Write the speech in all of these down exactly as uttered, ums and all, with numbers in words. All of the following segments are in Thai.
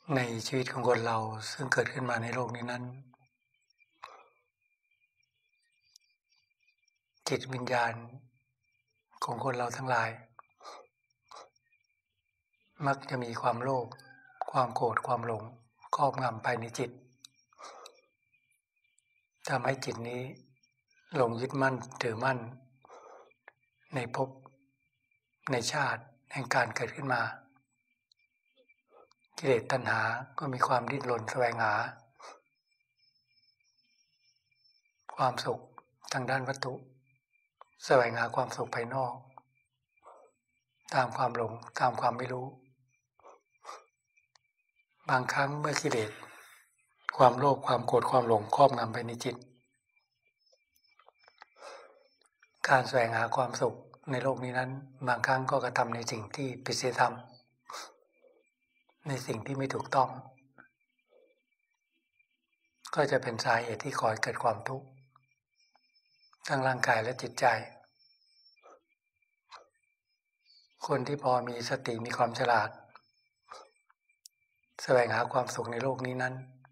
ในชีวิตของคนเราซึ่งเกิดขึ้นมาในโลกนี้นั้นจิตวิญญาณของคนเราทั้งหลายมักจะมีความโลภความโกรธความหลงครอบงำภายในจิตทำให้จิตนี้หลงยึดมั่นถือมั่นในภพในชาติแห่งการเกิดขึ้นมากิเลสตัณหาก็มีความดิ้นรนแสวงหาความสุขทางด้านวัตถุแสวงหาความสุขภายนอกตามความหลงตามความไม่รู้บางครั้งเมื่อกิเลสความโลภความโกรธความหลงครอบงำไปในจิตการแสวงหาความสุขในโลกนี้นั้นบางครั้งก็กระทำในสิ่งที่ผิดศีลธรรมในสิ่งที่ไม่ถูกต้องก็จะเป็นสาเหตุที่ก่อให้เกิดความทุกข์ทั้งร่างกายและจิตใจคนที่พอมีสติมีความฉลาดแสวงหาความสุขในโลกนี้นั้น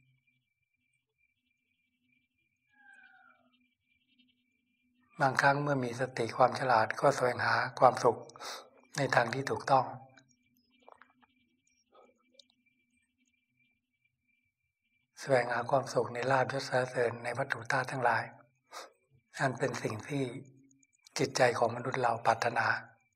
บางครั้งเมื่อมีสติความฉลาดก็แสวงหาความสุขในทางที่ถูกต้องแสวงหาความสุขในลาภยศสรรเสริญในวัตถุธาตุทั้งหลายอันเป็นสิ่งที่จิตใจของมนุษย์เราปรารถนา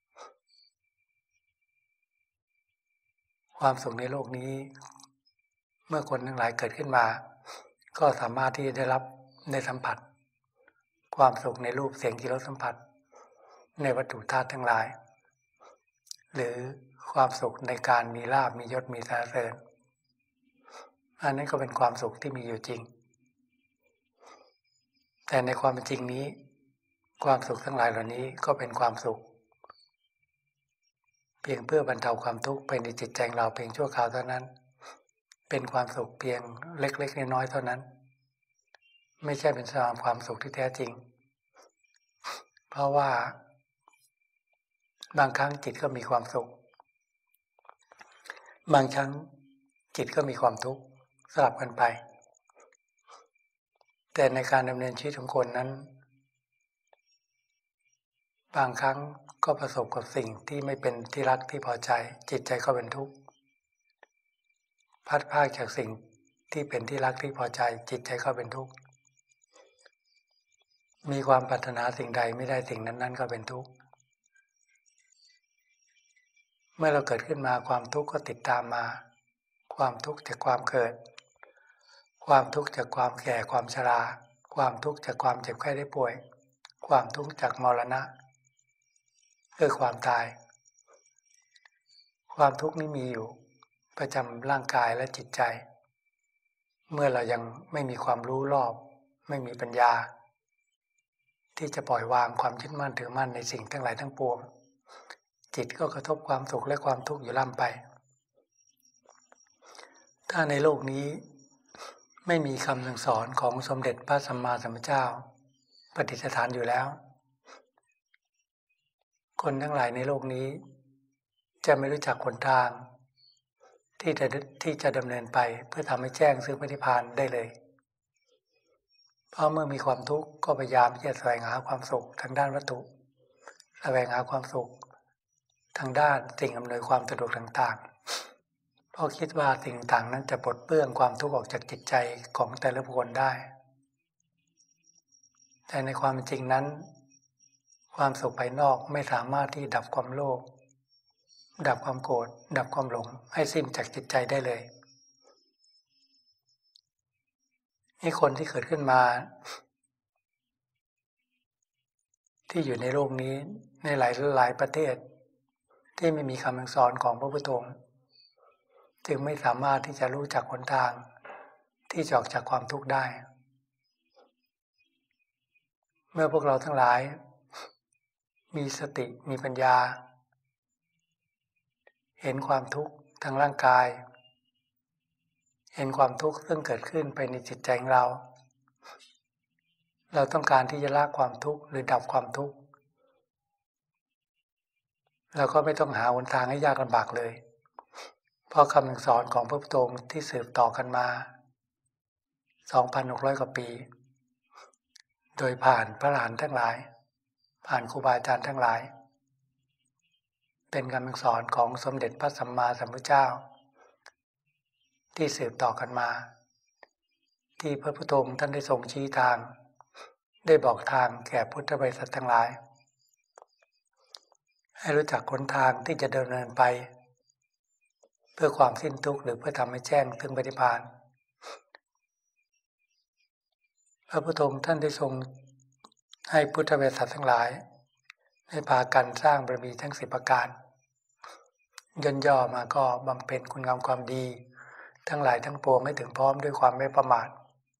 ความสุขในโลกนี้เมื่อคนทั้งหลายเกิดขึ้นมาก็สามารถที่จะได้รับได้สัมผัสความสุขในรูปเสียงกลิ่นรสสัมผัสในวัตถุธาตุทั้งหลายหรือความสุขในการมีลาภมียศมีสรรเสริญอันนั้นก็เป็นความสุขที่มีอยู่จริงแต่ในความเป็นจริงนี้ความสุขทั้งหลายเหล่านี้ก็เป็นความสุขเพียงเพื่อบรรเทาความทุกข์ภายในจิตใจเราเพียงชั่วคราวเท่านั้นเป็นความสุขเพียงเล็กๆน้อยๆเท่านั้นไม่ใช่เป็นความสุขที่แท้จริงเพราะว่าบางครั้งจิตก็มีความสุขบางครั้งจิตก็มีความทุกข์สลับกันไปแต่ในการดำเนินชีวิตของคนนั้นบางครั้งก็ประสบกับสิ่งที่ไม่เป็นที่รักที่พอใจจิตใจก็เป็นทุกข์พัดพรากจากสิ่งที่เป็นที่รักที่พอใจจิตใจก็เป็นทุกข์มีความปรารถนาสิ่งใดไม่ได้สิ่งนั้นๆก็เป็นทุกข์เมื่อเราเกิดขึ้นมาความทุกข์ก็ติดตามมาความทุกข์จากความเกิดความทุกข์จากความแก่ความชราความทุกข์จากความเจ็บไข้ได้ป่วยความทุกข์จากมรณะคือความตายความทุกข์นี้มีอยู่ประจำร่างกายและจิตใจเมื่อเรายังไม่มีความรู้รอบไม่มีปัญญาที่จะปล่อยวางความยึดมั่นถือมั่นในสิ่งทั้งหลายทั้งปวงจิตก็กระทบความสุขและความทุกข์อยู่ล่ำไปถ้าในโลกนี้ไม่มีคำสั่งสอนของสมเด็จพระสัมมาสัมพุทธเจ้าประดิษฐานอยู่แล้วคนทั้งหลายในโลกนี้จะไม่รู้จักหนทางที่จะที่จะดำเนินไปเพื่อทำให้แจ้งซึ่งพระนิพพานได้เลยเพราะเมื่อมีความทุกข์ก็พยายามที่จะแสวงหาความสุขทางด้านวัตถุแสวงหาความสุขทางด้านสิ่งอำนวยความสะดวกต่างๆเพราะคิดว่าสิ่งต่างนั้นจะปลดเปลื้องความทุกข์ออกจากจิตใจของแต่ละบุคคลได้แต่ในความจริงนั้นความสุขภายนอกไม่สามารถที่ดับความโลภดับความโกรธดับความหลงให้สิ้นจากจิตใจได้เลยนี่คนที่เกิดขึ้นมาที่อยู่ในโลกนี้ในหลายหลายประเทศที่ไม่มีคำสั่งสอนของพระพุทธองค์จึงไม่สามารถที่จะรู้จักหนทางที่จะออกจากความทุกข์ได้เมื่อพวกเราทั้งหลายมีสติมีปัญญาเห็นความทุกข์ทางร่างกายเห็นความทุกข์ซึ่งเกิดขึ้นไปในจิตใจของเราเราต้องการที่จะละความทุกข์หรือดับความทุกข์เราก็ไม่ต้องหาหนทางให้ยากลำบากเลยเพราะคำสอนของพระพุทธองค์ที่สืบต่อกันมา สองพันหกร้อย กว่าปีโดยผ่านพระอรหันต์ทั้งหลายผ่านครูบาอาจารย์ทั้งหลายเป็นคำสอนของสมเด็จพระสัมมาสัมพุทธเจ้าที่สืบต่อกันมาที่พระพุทธองค์ท่านได้ทรงชี้ทางได้บอกทางแก่พุทธบริษัททั้งหลายให้รู้จักหนทางที่จะเดินเนินไปเพื่อความสิ้นทุกข์หรือเพื่อทำให้แจ้งถึงปฏิภาณพระพุทธองค์ท่านได้ทรงให้พุทธบริษัททั้งหลายได้พากันสร้างบารมีทั้งสิบประการย่นย่อมาก็บำเพ็ญคุณงามความดีทั้งหลายทั้งปวงให้ถึงพร้อมด้วยความไม่ประมาท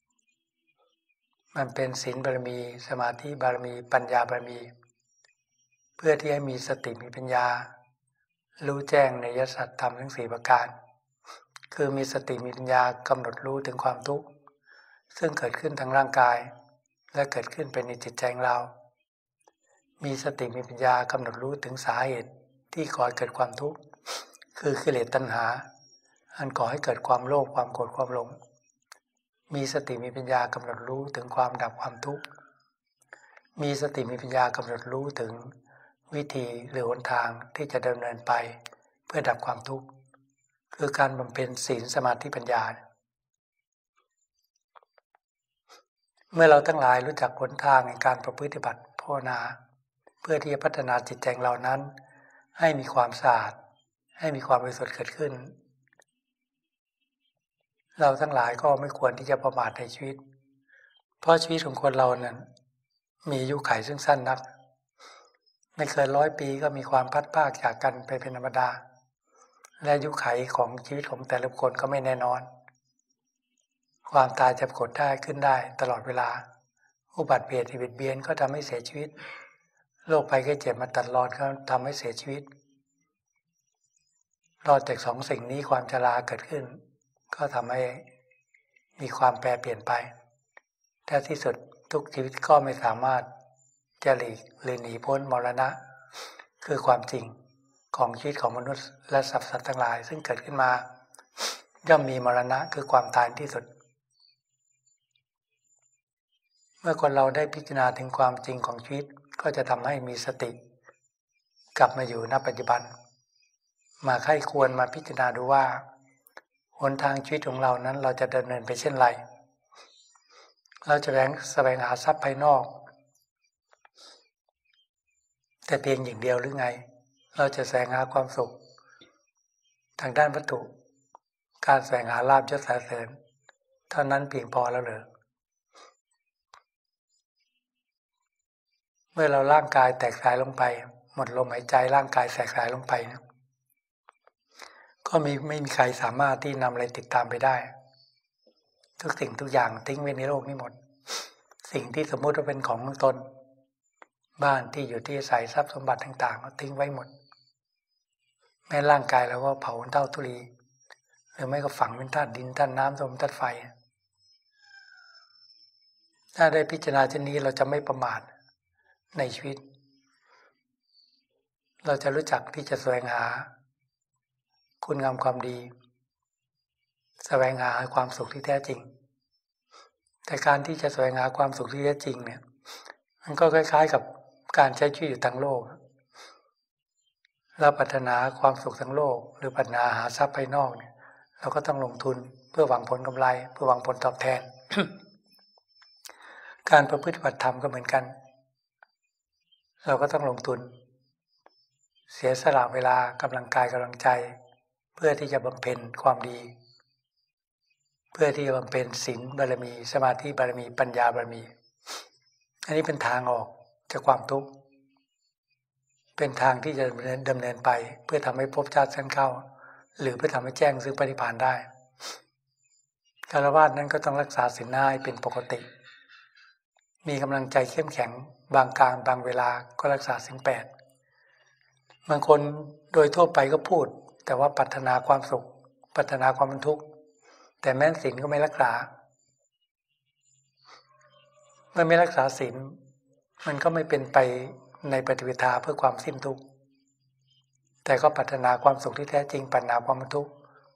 มันเป็นศีลบารมีสมาธิบารมีปัญญาบารมีเพื่อที่ให้มีสติมีปัญญารู้แจ้งในยสัจธรรมทั้งสี่ประการคือมีสติมีปัญญากำหนดรู้ถึงความทุกข์ซึ่งเกิดขึ้นทางร่างกายและเกิดขึ้นเป็นในจิตใจของเรามีสติมีปัญญากำหนดรู้ถึงสาเหตุที่ก่อให้เกิดความทุกข์คือกิเลสตัณหาอันก่อให้เกิดความโลภความโกรธความหลงมีสติมีปัญญากำหนดรู้ถึงความดับความทุกข์มีสติมีปัญญากำหนดรู้ถึงวิธีหรือหนทางที่จะดำเนินไปเพื่อดับความทุกข์คือการบำเพ็ญศีลสมาธิปัญญาเมื่อเราทั้งหลายรู้จักหนทางในการประพฤติบัติภาวนาเพื่อที่จะพัฒนาจิตใจเรานั้นให้มีความสะอาดให้มีความบริสุทธิ์เกิดขึ้นเราทั้งหลายก็ไม่ควรที่จะประมาทในชีวิตเพราะชีวิตของคนเรานั้นมีอายุขัยซึ่งสั้นนักไม่เกินร้อยปีก็มีความพัดพรากจากกันไปเป็นธรรมดาและอายุขัยของชีวิตของแต่ละคนก็ไม่แน่นอนความตายจะปรากฏได้ขึ้นได้ตลอดเวลาอุบัติเหตุที่เบียดเบียนก็ทำให้เสียชีวิตโรคภัยไข้เจ็บมาตัดรอนก็ทำให้เสียชีวิตรอดจากสองสิ่งนี้ความชราเกิดขึ้นก็ทำให้มีความแปรเปลี่ยนไปแต่ที่สุดทุกชีวิตก็ไม่สามารถจะหลีกหรือหนีพ้นมรณะคือความจริงของชีวิตของมนุษย์และสรรพสัตว์ทั้งหลายซึ่งเกิดขึ้นมาย่อมมีมรณะคือความตายที่สุดเมื่อคนเราได้พิจารณาถึงความจริงของชีวิตก็จะทำให้มีสติกลับมาอยู่ณปัจจุบันมาใคร่ควรมาพิจารณาดูว่าหนทางชีวิตของเรานั้นเราจะดำเนินไปเช่นไรเราจะแสวงแสวงหาทรัพย์ภายนอกแต่เพียงอย่างเดียวหรือไงเราจะแสวงหาความสุขทางด้านวัตถุการแสวงหาลาภยศสรรเสริญเท่านั้นเพียงพอแล้วเหรอเมื่อเราร่างกายแตกสลายลงไปหมดลมหายใจร่างกายแตกสลายลงไปนะก็มีไม่มีใครสามารถที่นำอะไรติดตามไปได้ทุกสิ่งทุกอย่างทิ้งไว้ในโลกนี้หมดสิ่งที่สมมุติว่าเป็นของตนบ้านที่อยู่ที่อาศัยทรัพย์สมบัติต่างๆก็ทิ้งไว้หมดแม้ร่างกายเราก็เผาเท่าทุลีหรือไม่ก็ฝังเป็นธาตุดินธาตุน้ำลมธาตุไฟถ้าได้พิจารณาเช่นนี้เราจะไม่ประมาทในชีวิตเราจะรู้จักที่จะแสวงหาคุณงามความดีแสวงหาความสุขที่แท้จริงแต่การที่จะแสวงหาความสุขที่แท้จริงเนี่ยมันก็คล้ายๆกับการใช้ชีวิตอยู่ทางโลกเราปรารถนาความสุขทางโลกหรือปรารถนาหาทรัพย์ภายนอกเนี่ยเราก็ต้องลงทุนเพื่อหวังผลกำไรเพื่อหวังผลตอบแทน การประพฤติปฏิบัติธรรมก็เหมือนกันเราก็ต้องลงทุนเสียสละเวลากำลังกายกำลังใจเพื่อที่จะบำเพ็ญความดีเพื่อที่จะบำเพ็ญศีลบารมีสมาธิบารมีปัญญาบารมีอันนี้เป็นทางออกจากความทุกข์เป็นทางที่จะดำเนินไปเพื่อทำให้ภพชาติชั้นเข้าหรือเพื่อทำให้แจ้งซึ่งปฏิภาณได้ฆราวาสนั้นก็ต้องรักษาศีลห้าให้เป็นปกติมีกำลังใจเข้มแข็งบางการบางเวลาก็รักษาศีลแปดบางคนโดยทั่วไปก็พูดแต่ว่าปรารถนาความสุขปรารถนาความบรรทุกข์แต่แม้นศีลก็ไม่รักษาเมื่อไม่รักษาศีลมันก็ไม่เป็นไปในปฏิปทาเพื่อความสิ้นทุกข์แต่ก็ปรารถนาความสุขที่แท้จริงปรารถนาความบรรทุกข์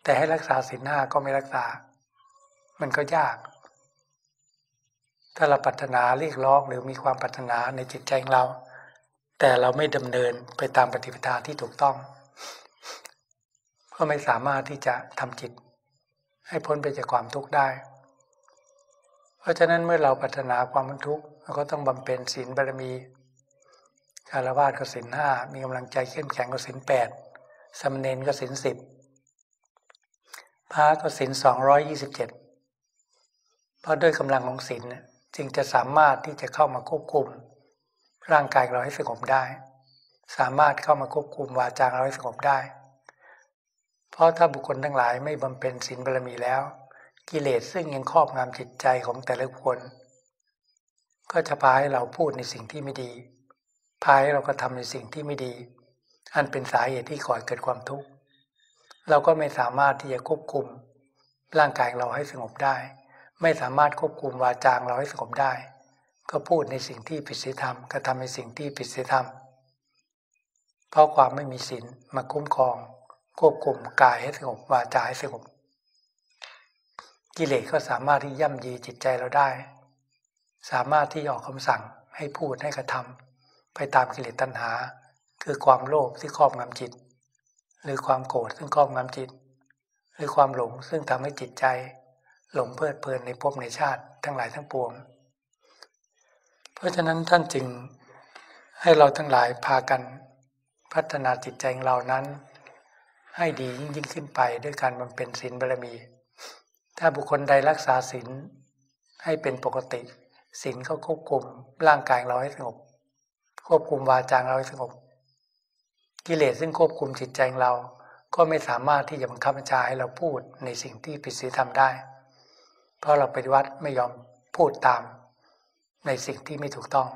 แต่ให้รักษาศีลห้าก็ไม่รักษามันก็ยากถ้าเราปรารถนาเรียกร้องหรือมีความปรารถนาในจิตใจของเราแต่เราไม่ดำเนินไปตามปฏิปทาที่ถูกต้องก็ไม่สามารถที่จะทำจิตให้พ้นไปจากความทุกข์ได้เพราะฉะนั้นเมื่อเราปรารถนาความพ้นทุกข์เราก็ต้องบำเพ็ญศีลบารมีฆราวาสก็ศีลห้ามีกำลังใจเข้มแข็งก็ศีลแปดสามเณรก็ศีลสิบพระก็ศีลสองร้อยยี่สิบเจ็ดเพราะด้วยกำลังของศีลจึงจะสามารถที่จะเข้ามาควบคุมร่างกายเราให้สงบได้สามารถเข้ามาควบคุมวาจาเราให้สงบได้เพราะถ้าบุคคลทั้งหลายไม่บำเพ็ญศีลบารมีแล้วกิเลสซึ่งยังครอบงำจิตใจของแต่ละคนก็จะพาให้เราพูดในสิ่งที่ไม่ดีพาให้เรากระทำในสิ่งที่ไม่ดีอันเป็นสาเหตุที่ก่อเกิดความทุกข์เราก็ไม่สามารถที่จะควบคุมร่างกายเราให้สงบได้ไม่สามารถควบคุมวาจาเราให้สงบได้ก็พูดในสิ่งที่ผิดศีลธรรมกระทำในสิ่งที่ผิดศีลธรรมเพราะความไม่มีศีลมาคุ้มครองควบคุมกายให้สงบวาจาให้สงบกิเลสก็สามารถที่ย่ำยีจิตใจเราได้สามารถที่ออกคำสั่งให้พูดให้กระทำไปตามกิเลสตัณหาคือความโลภที่ครอบงำจิตหรือความโกรธซึ่งครอบงำจิตหรือความหลงซึ่งทำให้จิตใจหลงเพลิดเพลินในภพในชาติทั้งหลายทั้งปวงเพราะฉะนั้นท่านจึงให้เราทั้งหลายพากันพัฒนาจิตใจของเรานั้นให้ดียิ่งยิ่งขึ้นไปด้วยการบำเพ็ญศีลบารมีถ้าบุคคลใดรักษาศีลให้เป็นปกติศีลก็ควบคุมร่างกายเราให้สงบควบคุมวาจาเราให้สงบกิเลสซึ่งควบคุมจิตใจเราก็ไม่สามารถที่จะบังคับบัญชาให้เราพูดในสิ่งที่ผิดศีลธรรมได้เพราะเราปฏิวัติไม่ยอมพูดตามในสิ่งที่ไม่ถูกต้อง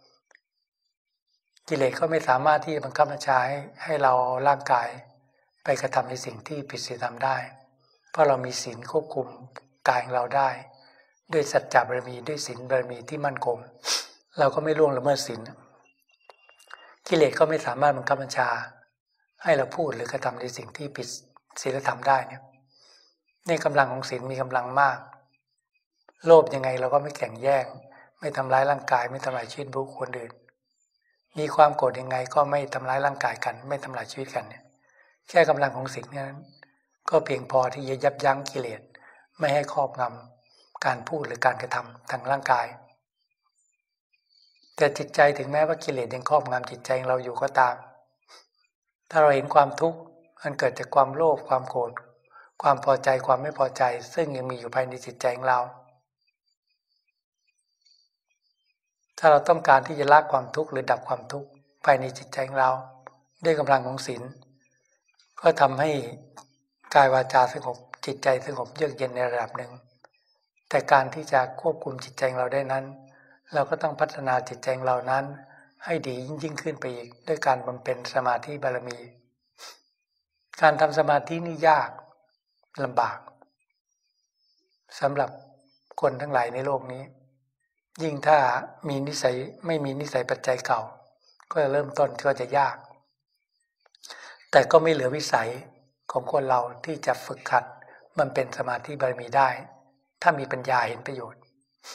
กิเลสก็ไม่สามารถที่จะบังคับบัญชาให้ให้เราร่างกายไปกระทำในสิ่งที่ผิดศีลธรรมได้เพราะเรามีศีลควบคุมกายของเราได้ด้วยสัจจะบารมีด้วยศีลบารมีที่มั่นคงเราก็ไม่ล่วงละเมิดศีลกิเลสก็ไม่สามารถบังคับบัญชาให้เราพูดหรือกระทำในสิ่งที่ผิดศีลธรรมได้เนี่ยในกำลังของศีลมีกำลังมากโลภยังไงเราก็ไม่แข่งแย่งไม่ทำร้ายร่างกายไม่ทำลายชีวิตบุคคลอื่นมีความโกรธยังไงก็ไม่ทำร้ายร่างกายกันไม่ทำลายชีวิตกันเนี่ยแค่กำลังของศีลนั้นก็เพียงพอที่จะยับยั้งกิเลสไม่ให้ครอบงำการพูดหรือการกระทำทางร่างกายแต่จิตใจถึงแม้ว่ากิเลสยังครอบงำจิตใจเราอยู่ก็ตามถ้าเราเห็นความทุกข์มันเกิดจากความโลภความโกรธความพอใจความไม่พอใจซึ่งยังมีอยู่ภายในจิตใจของเราถ้าเราต้องการที่จะละความทุกข์หรือดับความทุกข์ภายในจิตใจของเราด้วยกำลังของศีลก็ทำให้กายวาจาสงบจิตใจสงบเยือกเย็นในระดับหนึ่งแต่การที่จะควบคุมจิตใจเราได้นั้นเราก็ต้องพัฒนาจิตใจเรานั้นให้ดียิ่งขึ้นไปอีกด้วยการบำเพ็ญสมาธิบารมีการทำสมาธินี่ยากลำบากสำหรับคนทั้งหลายในโลกนี้ยิ่งถ้ามีนิสัยไม่มีนิสัยปัจจัยเก่าก็จะเริ่มต้นก็จะยากแต่ก็ไม่เหลือวิสัยของคนเราที่จะฝึกขัดมันเป็นสมาธิบารมีได้ถ้ามีปัญญาเห็นประโยชน์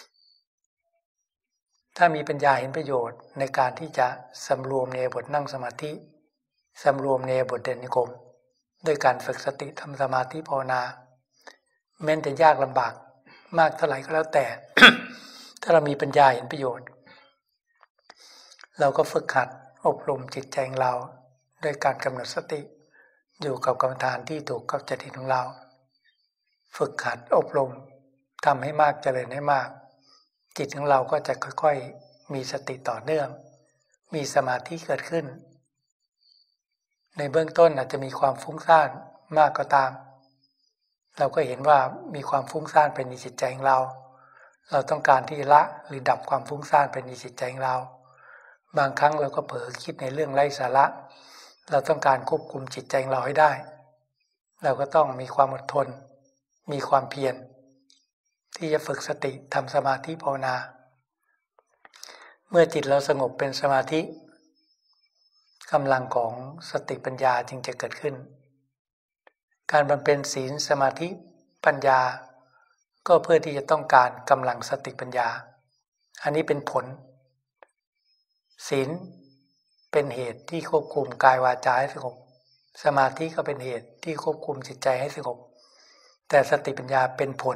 ถ้ามีปัญญาเห็นประโยชน์ในการที่จะสำรวมในบทนั่งสมาธิสำรวมในบทเดินจงกรมด้วยการฝึกสติทำสมาธิภาวนาแม้จะยากลำบากมากเท่าไหร่ก็แล้วแต่ ถ้าเรามีปัญญาเห็นประโยชน์เราก็ฝึกหัดอบรมจิตใจของเราด้วยการกำหนดสติอยู่กับกรรมฐานที่ถูกกับจริตของเราฝึกหัดอบรมทำให้มากเจริญให้มากจิตของเราก็จะค่อยๆมีสติต่อเนื่องมีสมาธิเกิดขึ้นในเบื้องต้นอาจจะมีความฟุ้งซ่านมากก็ตามเราก็เห็นว่ามีความฟุ้งซ่านเป็นในจิตใจของเราเราต้องการที่ละหรือดับความฟุ้งซ่านเป็นในจิตใจของเราบางครั้งเราก็เผลอคิดในเรื่องไร้สาระเราต้องการควบคุมจิตใจของเราให้ได้เราก็ต้องมีความอดทนมีความเพียรที่จะฝึกสติทำสมาธิภาวนาเมื่อจิตเราสงบเป็นสมาธิกำลังของสติปัญญาจึงจะเกิดขึ้นการบำเพ็ญศีลสมาธิปัญญาก็เพื่อที่จะต้องการกำลังสติปัญญาอันนี้เป็นผลศีลเป็นเหตุที่ควบคุมกายวาจาให้สงบสมาธิก็เป็นเหตุที่ควบคุมจิตใจให้สงบแต่สติปัญญาเป็นผล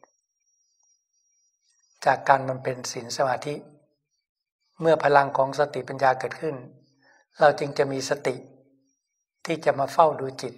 จากการบำเพ็ญศีลสมาธิเมื่อพลังของสติปัญญาเกิดขึ้นเราจึงจะมีสติที่จะมาเฝ้าดูจิต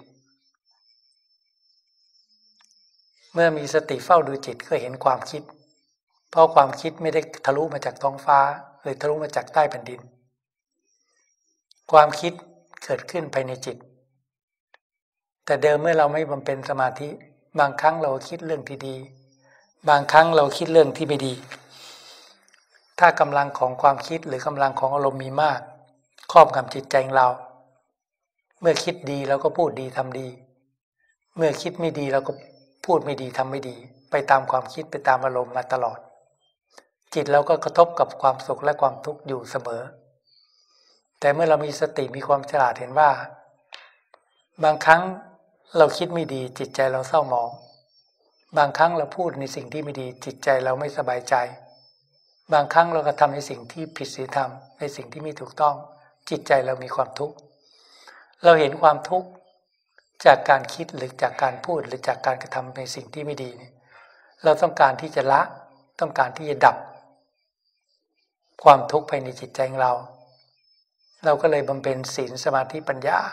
เมื่อมีสติเฝ้าดูจิตก็เห็นความคิดเพราะความคิดไม่ได้ทะลุมาจากท้องฟ้าหรือทะลุมาจากใต้แผ่นดินความคิดเกิดขึ้นภายในจิตแต่เดิมเมื่อเราไม่บำเพ็ญสมาธิบางครั้งเราคิดเรื่องที่ดีบางครั้งเราคิดเรื่องที่ไม่ดีถ้ากำลังของความคิดหรือกำลังของอารมณ์มีมากครอบงำจิตใจของเราเมื่อคิดดีเราก็พูดดีทำดีเมื่อคิดไม่ดีเราก็พูดไม่ดีทำไม่ดีไปตามความคิดไปตามอารมณ์มาตลอดจิตเราก็กระทบกับความสุขและความทุกข์อยู่เสมอแต่เมื่อเรามีสติมีความฉลาดเห็นว่าบางครั้งเราคิดไม่ดีจิตใจเราเศร้าหมองบางครั้งเราพูดในสิ่งที่ไม่ดีจิตใจเราไม่สบายใจบางครั้งเราก็ทำในสิ่งที่ผิดศีลธรรมในสิ่งที่ไม่ถูกต้องจิตใจเรามีความทุกข์เราเห็นความทุกข์จากการคิดหรือจากการพูดหรือจากการกระทำในสิ่งที่ไม่ดีเราต้องการที่จะละต้องการที่จะดับความทุกข์ภายในจิตใจของเราเราก็เลยบำเพ็ญศีลสมาธิปัญญา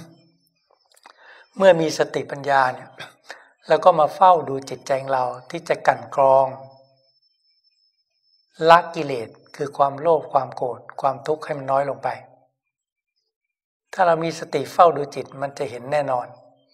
เมื่อมีสติปัญญาเนี่ยเราก็มาเฝ้าดูจิตใจของเราที่จะกั่นกรองละกิเลสคือความโลภความโกรธความทุกข์ให้มันน้อยลงไปถ้าเรามีสติเฝ้าดูจิตมันจะเห็นแน่นอน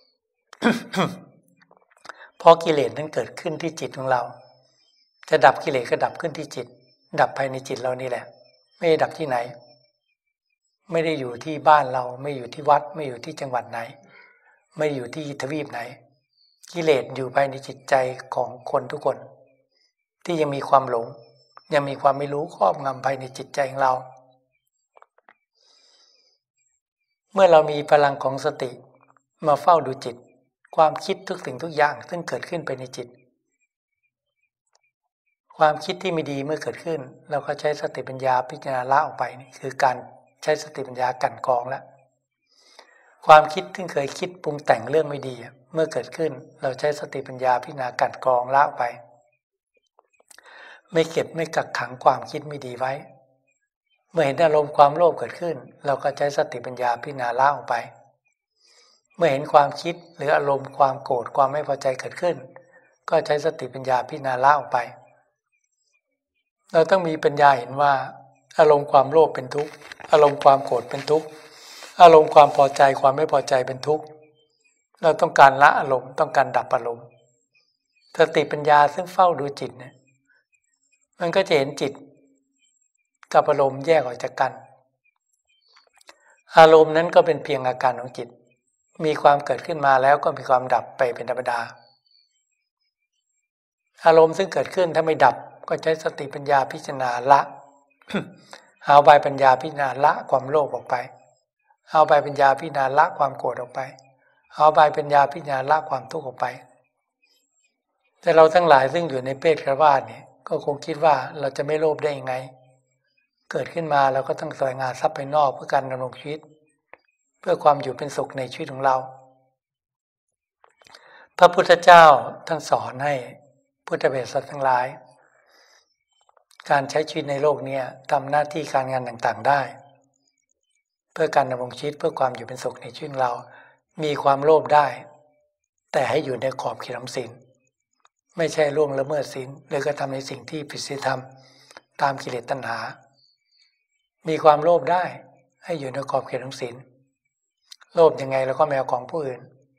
เพราะกิเลสนั้นเกิดขึ้นที่จิตของเราจะดับกิเลสก็ดับขึ้นที่จิตดับภายในจิตเรานี่แหละไม่ได้ดับที่ไหนไม่ได้อยู่ที่บ้านเราไม่อยู่ที่วัดไม่อยู่ที่จังหวัดไหนไม่อยู่ที่ทวีปไหนกิเลสอยู่ภายในจิตใจของคนทุกคนที่ยังมีความหลงยังมีความไม่รู้ครอบงำภายในจิตใจของเราเมื่อเรามีพลังของสติมาเฝ้าดูจิตความคิดทุกสิ่งทุกอย่างซึ่งเกิดขึ้นไปในจิตความคิดที่ไม่ดีเมื่อเกิดขึ้นเราก็ใช้สติปัญญาพิจารณาละออกไปนี่คือการใช้สติปัญญากั่นกรองแล้วความคิดที่เคยคิดปรุงแต่งเรื่องไม่ดีเมื่อเกิดขึ้นเราใช้สติปัญญาพิจารณากั่นกรองละออกไปไม่เก็บไม่กักขังความคิดไม่ดีไว้เมื่อเห็นอารมณ์ความโลภเกิดขึ้นเราก็ใช้สติปัญญาพิจารณาละออกไปเมื่อเห็นความคิดหรืออารมณ์ความโกรธความไม่พอใจเกิดขึ้นก็ใช้สติปัญญาพิจารณาละออกไปเราต้องมีปัญญาเห็นว่าอารมณ์ความโลภเป็นทุกข์อารมณ์ความโกรธเป็นทุกข์อารมณ์ความพอใจความไม่พอใจเป็นทุกข์เราต้องการละอารมณ์ต้องการดับอารมณ์สติปัญญาซึ่งเฝ้าดูจิตเนี่ยมันก็จะเห็นจิตกับอารมณ์แยกออกจากกันอารมณ์นั้นก็เป็นเพียงอาการของจิตมีความเกิดขึ้นมาแล้วก็มีความดับไปเป็นธรรมดาอารมณ์ซึ่งเกิดขึ้นถ้าไม่ดับก็ใช้สติปัญญาพิจารณาละ เอาใบปัญญาพิจารณาละความโลภออกไปเอาใบปัญญาพิจารณาละความโกรธออกไปเอาใบปัญญาพิจารณาละความทุกข์ออกไปแต่เราทั้งหลายซึ่งอยู่ในเพศคฤหัสถ์เนี่ยก็คงคิดว่าเราจะไม่โลภได้ยังไงเกิดขึ้นมาเราก็ต้องแสวงหาทรัพย์ภายนอกเพื่อการดำรงชีวิตเพื่อความอยู่เป็นสุขในชีวิตของเราพระพุทธเจ้าท่านสอนให้พุทธบริษัททั้งหลายการใช้ชีวิตในโลกนี้ทำหน้าที่การงานต่างๆได้เพื่อการดำรงชีวิตเพื่อความอยู่เป็นสุขในชีวิตเรามีความโลภได้แต่ให้อยู่ในขอบเขตของศีลไม่ใช่ล่วงละเมิดศีลหรือกระทำในสิ่งที่ผิดศีลธรรมตามกิเลสตัณหามีความโลภได้ให้อยู่ในขอบเขตของศีลโลภยังไงแล้วก็ไม่เอาของผู้อื่น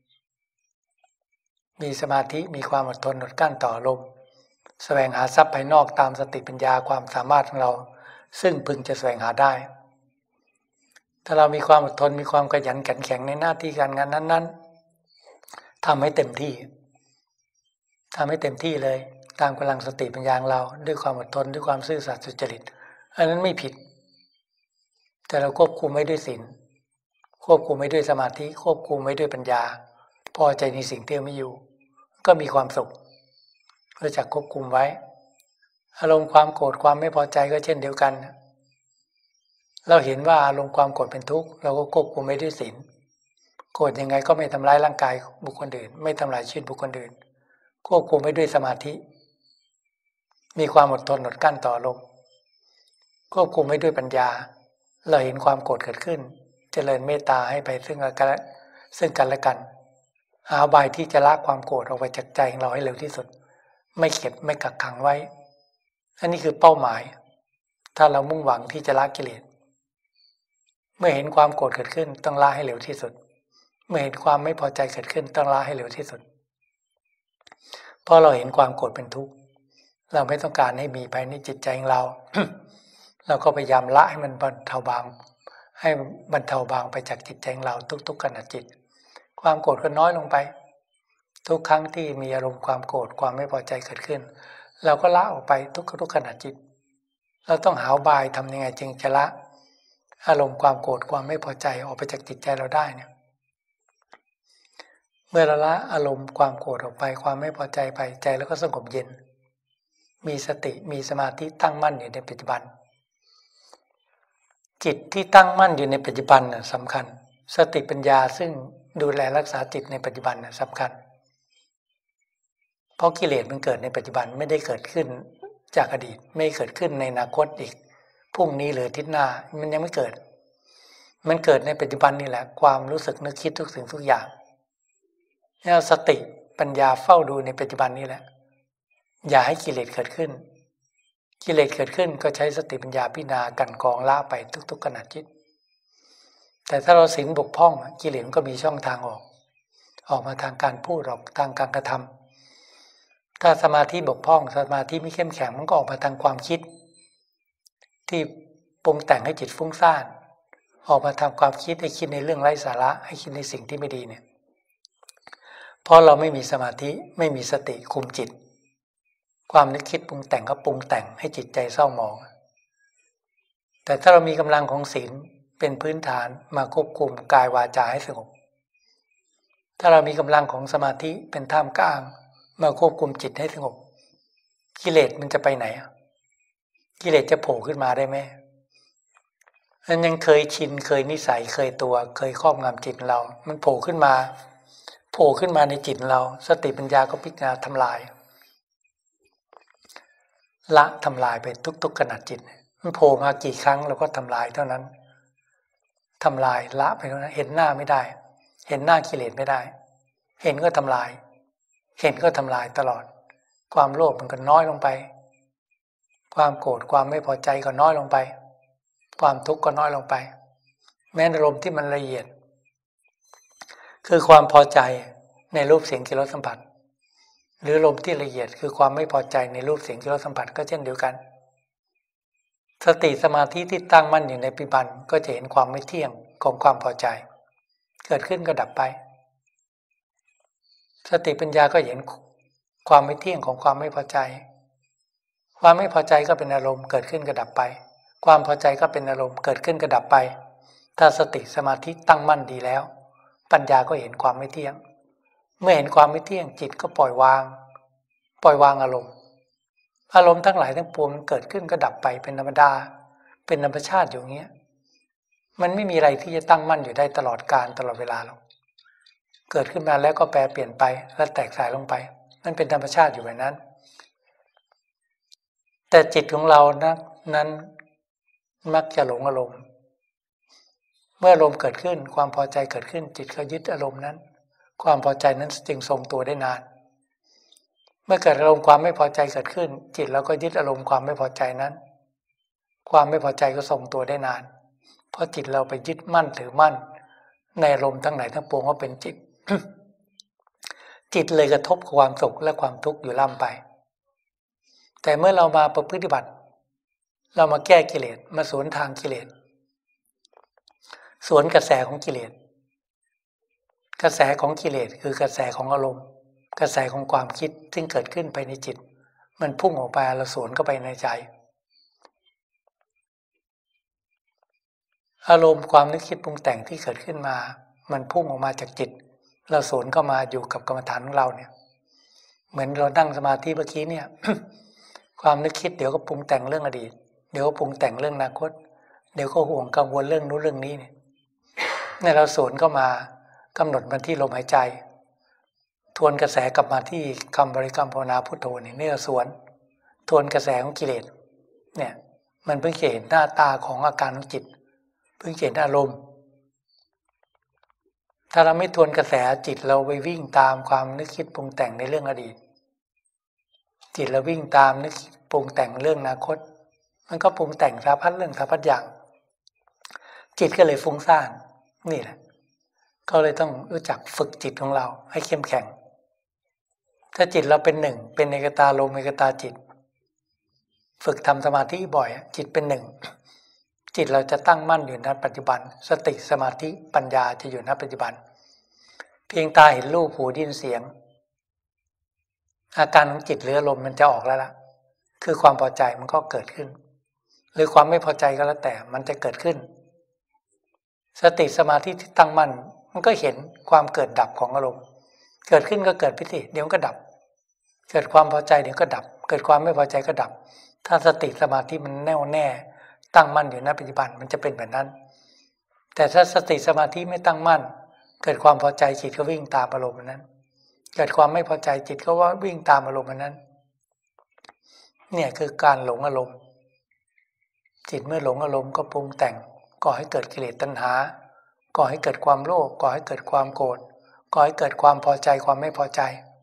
มีสมาธิมีความอดทนอดกลั้นต่ออารมณ์แสวงหาทรัพย์ภายนอกตามสติปัญญาความสามารถของเราซึ่งพึงจะแสวงหาได้ถ้าเรามีความอดทนมีความขยันขันแข็งในหน้าที่การงานนั้นๆทำให้เต็มที่ทำให้เต็มที่เลยตามกำลังสติปัญญาของเราด้วยความอดทนด้วยความซื่อสัตย์สุจริตอันนั้นไม่ผิดแต่เราควบคุมไว้ด้วยศีลควบคุมไว้ด้วยสมาธิควบคุมไว้ด้วยปัญญาพอใจในสิ่งที่ไม่อยู่ก็มีความสุขรู้จักควบคุมไว้อารมณ์ความโกรธความไม่พอใจก็เช่นเดียวกันเราเห็นว่าอารมณ์ความโกรธเป็นทุกข์เราก็ควบคุมไว้ด้วยศีลโกรธยังไงก็ไม่ทำร้ายร่างกายบุคคลอื่นไม่ทำลายชีวิตบุคคลอื่นควบคุมไว้ด้วยสมาธิมีความอดทนอดกั้นต่ออารมณ์ควบคุมไว้ด้วยปัญญาเราเห็นความโกรธเกิดขึ้นเจริญเมตตาให้ไปซึ่งกันและซึ่งกันและกันหาบายที่จะละความโกรธออกไปจากใจของเราให้เร็วที่สุดไม่เก็บไม่กักขังไว้อันนี้คือเป้าหมายถ้าเรามุ่งหวังที่จะละกิเลสเมื่อเห็นความโกรธเกิดขึ้นต้องละให้เร็วที่สุดเมื่อเห็นความไม่พอใจเกิดขึ้นต้องละให้เร็วที่สุดเพราะเราเห็นความโกรธเป็นทุกข์เราไม่ต้องการให้มีภายในจิตใจของเรา เราก็พยายามละให้มันบรรเทาบางให้บรรเทาบางไปจากจิตใจของเราทุกๆขณะจิตความโกรธก็น้อยลงไปทุกครั้งที่มีอารมณ์ความโกรธความไม่พอใจเกิดขึ้นเราก็ละออกไปทุกทุกขณะจิตเราต้องหาบายทำยังไงจึงจะละอารมณ์ความโกรธความไม่พอใจออกไปจากจิตใจเราได้เนี่ยเมื่อเราละอารมณ์ความโกรธออกไปความไม่พอใจไปใจแล้วก็สงบเย็นมีสติมีสมาธิตั้งมั่นอยู่ในปัจจุบันจิตที่ตั้งมั่นอยู่ในปัจจุบันน่ะสำคัญสติปัญญาซึ่งดูแลรักษาจิตในปัจจุบันน่ะสำคัญเพราะกิเลสมันเกิดในปัจจุบันไม่ได้เกิดขึ้นจากอดีตไม่เกิดขึ้นในอนาคตอีกพรุ่งนี้หรืออาทิตย์หน้ามันยังไม่เกิดมันเกิดในปัจจุบันนี่แหละความรู้สึกนึกคิดทุกสิ่งทุกอย่างแล้วสติปัญญาเฝ้าดูในปัจจุบันนี่แหละอย่าให้กิเลสเกิดขึ้นกิเลสเกิดขึ้นก็ใช้สติปัญญาพิจารณากันกองละไปทุกๆขณะจิตแต่ถ้าเราศีลบกพร่องกิเลสก็มีช่องทางออกออกมาทางการพูดออกทางการกระทำถ้าสมาธิบกพร่องสมาธิไม่เข้มแข็งมันก็ออกมาทางความคิดที่ปรุงแต่งให้จิตฟุ้งซ่านออกมาทำความคิดให้คิดในเรื่องไร้สาระให้คิดในสิ่งที่ไม่ดีเนี่ยเพราะเราไม่มีสมาธิไม่มีสติคุมจิตความนึกคิดปรุงแต่งก็ปรุงแต่งให้จิตใจเศร้าหมองแต่ถ้าเรามีกำลังของศีลเป็นพื้นฐานมาควบคุมกายวาจาให้สงบถ้าเรามีกำลังของสมาธิเป็นท่ามกลางมาควบคุมจิตให้สงบกิเลสมันจะไปไหนกิเลสจะโผล่ขึ้นมาได้ไหมมันยังเคยชินเคยนิสัยเคยตัวเคยครอบงำจิตเรามันโผล่ขึ้นมาโผล่ขึ้นมาในจิตเราสติปัญญาก็พิจารณาทำลายละทำลายไปทุกๆขณะจิตมันโผล่มากี่ครั้งเราก็ทำลายเท่านั้นทำลายละไปเท่านั้นเห็นหน้าไม่ได้เห็นหน้ากิเลสไม่ได้เห็นก็ทำลายเห็นก็ทำลายตลอดความโลภมันก็น้อยลงไปความโกรธความไม่พอใจก็น้อยลงไปความทุกข์ก็น้อยลงไปแม้อารมณ์ที่มันละเอียดคือความพอใจในรูปเสียงกลิ่นรสสัมผัสหรืออารมณ์ที่ละเอียดคือความไม่พอใจในรูปเสียงกลิ่นรสสัมผัสก็เช่นเดียวกันสติสมาธิที่ตั้งมั่นอยู่ในปัจจุบันก็จะเห็นความไม่เที่ยงของความพอใจเกิดขึ้นก็ดับไปสติปัญญาก็เห็นความไม่เที่ยงของความไม่พอใจความไม่พอใจก็เป็นอารมณ์เกิดขึ้นก็ดับไปความพอใจก็เป็นอารมณ์เกิดขึ้นก็ดับไปถ้าสติสมาธิตั้งมั่นดีแล้วปัญญาก็เห็นความไม่เที่ยงเมื่อเห็นความไม่เที่ยงจิตก็ปล่อยวางปล่อยวางอารมณ์อารมณ์ทั้งหลายทั้งปวงเกิดขึ้นก็ดับไปเป็นธรรมดาเป็นธรรมชาติอยู่อย่างเงี้ยมันไม่มีอะไรที่จะตั้งมั่นอยู่ได้ตลอดกาลตลอดเวลาหรอกเกิดขึ้นมาแล้วก็แปรเปลี่ยนไปและแตกสายลงไปนั่นเป็นธรรมชาติอยู่แบบนั้นแต่จิตของเรานะนั้นมักจะหลงอารมณ์เมื่ออารมณ์เกิดขึ้นความพอใจเกิดขึ้นจิตก็ยึดอารมณ์นั้นความพอใจนั้นจึงทรงตัวได้นานเมื่อเกิดอารมณ์ความไม่พอใจเกิดขึ้นจิตเราก็ยึดอารมณ์ความไม่พอใจนั้นความไม่พอใจก็ทรงตัวได้นานเพราะจิตเราไปยึดมั่นถือมั่นในอารมณ์ทั้งหลายทั้งปวงว่าเป็นจิต จิตเลยกระทบความสุขและความทุกข์อยู่ล่ำไปแต่เมื่อเรามาประพฤติบัติเรามาแก้กิเลสมาสวนทางกิเลสสวนกระแสของกิเลสกระแสของกิเลสคือกระแสของอารมณ์กระแสของความคิดซึ่งเกิดขึ้นไปในจิตมันพุ่งออกไปเราสวนเข้าไปในใจอารมณ์ความนึกคิดปรุงแต่งที่เกิดขึ้นมามันพุ่งออกมาจากจิตเราสวนเข้ามาอยู่กับกรรมฐานของเราเนี่ยเหมือนเรานั่งสมาธิเมื่อกี้เนี่ย ความนึกคิดเดี๋ยวก็ปรุงแต่งเรื่องอดีตเดี๋ยวก็ปรุงแต่งเรื่องอนาคตเดี๋ยวก็ห่วงกังวลเรื่องนู้นเรื่องนี้เนี่ยเนี่ยเราสวนเข้ามากำหนดมาที่ลมหายใจทวนกระแสกลับมาที่คำบริกรรมภาวนาพุทโธเนี่ยนี่เราสวนทวนกระแสของกิเลสเนี่ยมันเพิ่งเห็นหน้าตาของอาการของจิตเพิ่งเห็นอารมณ์ถ้าเราไม่ทวนกระแสจิตเราไปวิ่งตามความนึกคิดปรุงแต่งในเรื่องอดีตจิตเราวิ่งตามนึกปรุงแต่งเรื่องอนาคตมันก็ปรุงแต่งสารพัดเรื่องสารพัดอย่างจิตก็เลยฟุ้งซ่านนี่แหละก็เลยต้องรู้จักฝึกจิตของเราให้เข้มแข็งถ้าจิตเราเป็นหนึ่งเป็นเอกตาลมเอกตาจิตฝึกทำสมาธิบ่อยจิตเป็นหนึ่งจิตเราจะตั้งมั่นอยู่ณปัจจุบันสติสมาธิปัญญาจะอยู่ณปัจจุบันเพียงตาเห็นรูปหูได้ยินเสียงอาการของจิตหรืออารมณ์มันจะออกแล้วล่ะคือความพอใจมันก็เกิดขึ้นหรือความไม่พอใจก็แล้วแต่มันจะเกิดขึ้นสติสมาธิที่ตั้งมั่นมันก็เห็นความเกิดดับของอารมณ์เกิดขึ้นก็เกิดพิธีเดี๋ยวก็ดับเกิดความพอใจเดี๋ยวก็ดับเกิดความไม่พอใจก็ดับถ้าสติสมาธิมันแน่วแน่ตั้งมั่นอยู่ณปัจจุบันมันจะเป็นแบบนั้นแต่ถ้าสติสมาธิไม่ตั้งมั่นเกิดความพอใจจิตก็วิ่งตามอารมณ์นั้นเกิดความไม่พอใจจิตก็ว่าวิ่งตามอารมณ์นั้นเนี่ยคือการหลงอารมณ์จิตเมื่อหลงอารมณ์ก็ปรุงแต่งก่อให้เกิดกิเลสตัณหาก่อให้เกิดความโลภก่อให้เกิดความโกรธก่อให้เกิดความพอใจความไม่พอใจ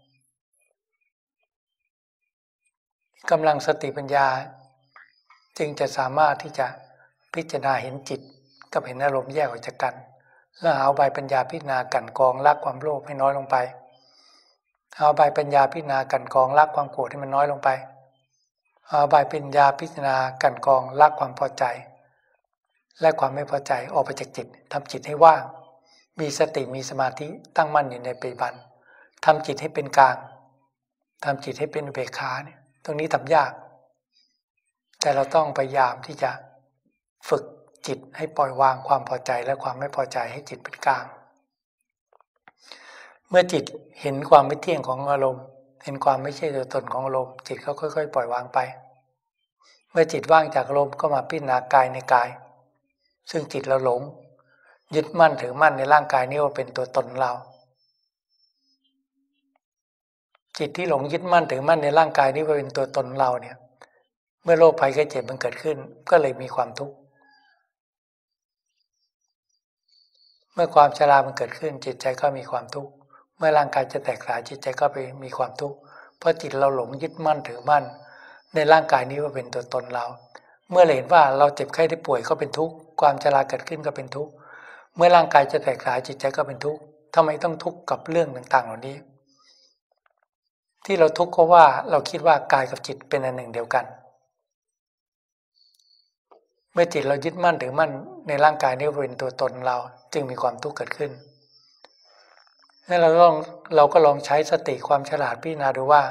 กำลังสติปัญญาจึงจะสามารถที่จะพิจารณาเห็นจิตกับเห็นอารมณ์แยกออกจากกันแล้วเอาใบปัญญาพิจารณากันกองละความโลภให้น้อยลงไปเอาใบปัญญาพิจารณากันกองละความโกรธให้มันน้อยลงไปเอาใบปัญญาพิจารณากันกองละความพอใจและความไม่พอใจออกไปจากจิตทำจิตให้ว่างมีสติมีสมาธิตั้งมั่นอยู่ในปัจจุบันทำจิตให้เป็นกลางทำจิตให้เป็นอุเบกขาเนี่ยตรงนี้ทำยากแต่เราต้องพยายามที่จะฝึกจิตให้ปล่อยวางความพอใจและความไม่พอใจให้จิตเป็นกลางเมื่อจิตเห็นความไม่เที่ยงของอารมณ์เห็นความไม่ใช่ตัวตนของอารมณ์จิตก็ค่อยๆปล่อยวางไปเมื่อจิตว่างจากอารมณ์ก็มาพิจารณากายในกายซึ่งจิตเราหลงยึดมั่นถือมั่นในร่างกายนี้ว่าเป็นตัวตนเราจิตที่หลงยึดมั่นถือมั่นในร่างกายนี้ว่าเป็นตัวตนเราเนี่ยเมื่อโรคภัยไข้เจ็บมันเกิดขึ้นก็เลยมีความทุกข์เมื่อความชรามันเกิดขึ้นจิตใจก็มีความทุกข์เมื่อร่างกายจะแตกสลายจิตใจก็ไปมีความทุกข์เพราะจิตเราหลงยึดมั่นถือมั่นในร่างกายนี้ว่าเป็นตัวตนเราเมื่อเห็นว่าเราเจ็บไข้ได้ป่วยก็เป็นทุกข์ความชราเกิดขึ้นก็เป็นทุกข์เมื่อร่างกายจะแตกสลายจิตใจก็เป็นทุกข์ทำไมต้องทุกข์กับเรื่องต่างๆเหล่านี้ที่เราทุกข์เพราะว่าเราคิดว่ากายกับจิตเป็นอันหนึ่งเดียวกันเมื่อจิตเรายึดมั่นถือมั่นในร่างกายนี้เป็นตัวตนเราจึงมีความทุกข์เกิดขึ้นแล้วเราลองเราก็ลองใช้สติความฉลาดพิจารณาดูว่า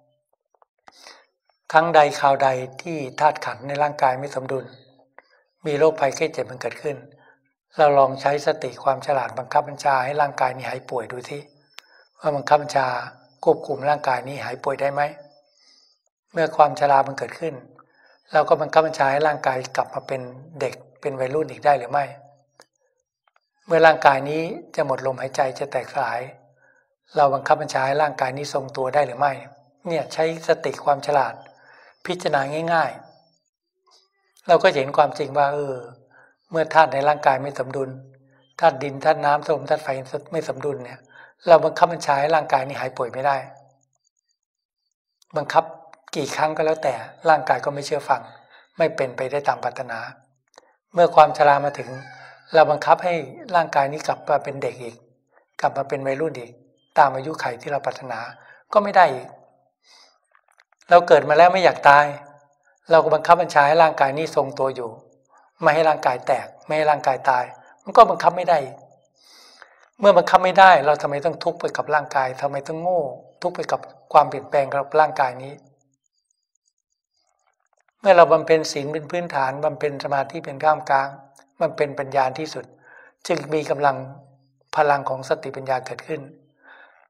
ครั้งใดคราวใดที่ธาตุขันธ์ในร่างกายไม่สมดุลมีโรคภัยไข้เจ็บมันเกิดขึ้นเราลองใช้สติความฉลาดบังคับบัญชาให้ร่างกายนี้หายป่วยดูสิว่าบังคับบัญชาควบคุมร่างกายนี้หายป่วยได้ไหมเมื่อความชรามันเกิดขึ้นเราก็บังคับบัญชาให้ร่างกายกลับมาเป็นเด็กเป็นวัยรุ่นอีกได้หรือไม่เมื่อร่างกายนี้จะหมดลมหายใจจะแตกสลายเราบังคับบัญชาให้ร่างกายนี้ทรงตัวได้หรือไม่เนี่ยใช้สติความฉลาดพิจารณาง่ายๆเราก็เห็นความจริงว่าเออเมื่อธาตุในร่างกายไม่สมดุลธาตุดินธาตุน้ำธาตุลมธาตุไฟไม่สมดุลเนี่ยเราบังคับบัญชาให้ร่างกายนี้หายป่วยไม่ได้บังคับกี่ครั้งก็แล้วแต่ร่างกายก็ไม่เชื่อฟังไม่เป็นไปได้ตามปรารถนาเมื่อความชรามาถึงเราบังคับให้ร่างกายนี้กลับมาเป็นเด็กอีกกลับมาเป็นวัยรุ่นอีกตามอายุไขที่เราปรารถนาก็ไม่ได้อีกเราเกิดมาแล้วไม่อยากตายเราก็บังคับบัญชาให้ร่างกายนี้ทรงตัวอยู่ไม่ให้ร่างกายแตกไม่ให้ร่างกายตายมันก็บังคับไม่ได้เมื่อบังคับไม่ได้เราทำไมต้องทุกข์ไปกับร่างกายทำไมต้องโง่ทุกข์ไปกับความเปลี่ยนแปลงกับร่างกายนี้เมื่อเราบำเพ็ญศีลเป็นพื้นฐานบำเพ็ญสมาธิเป็นท่ามกลางมันเป็นปัญญาที่สุดจึงมีกำลังพลังของสติปัญญาเกิดขึ้น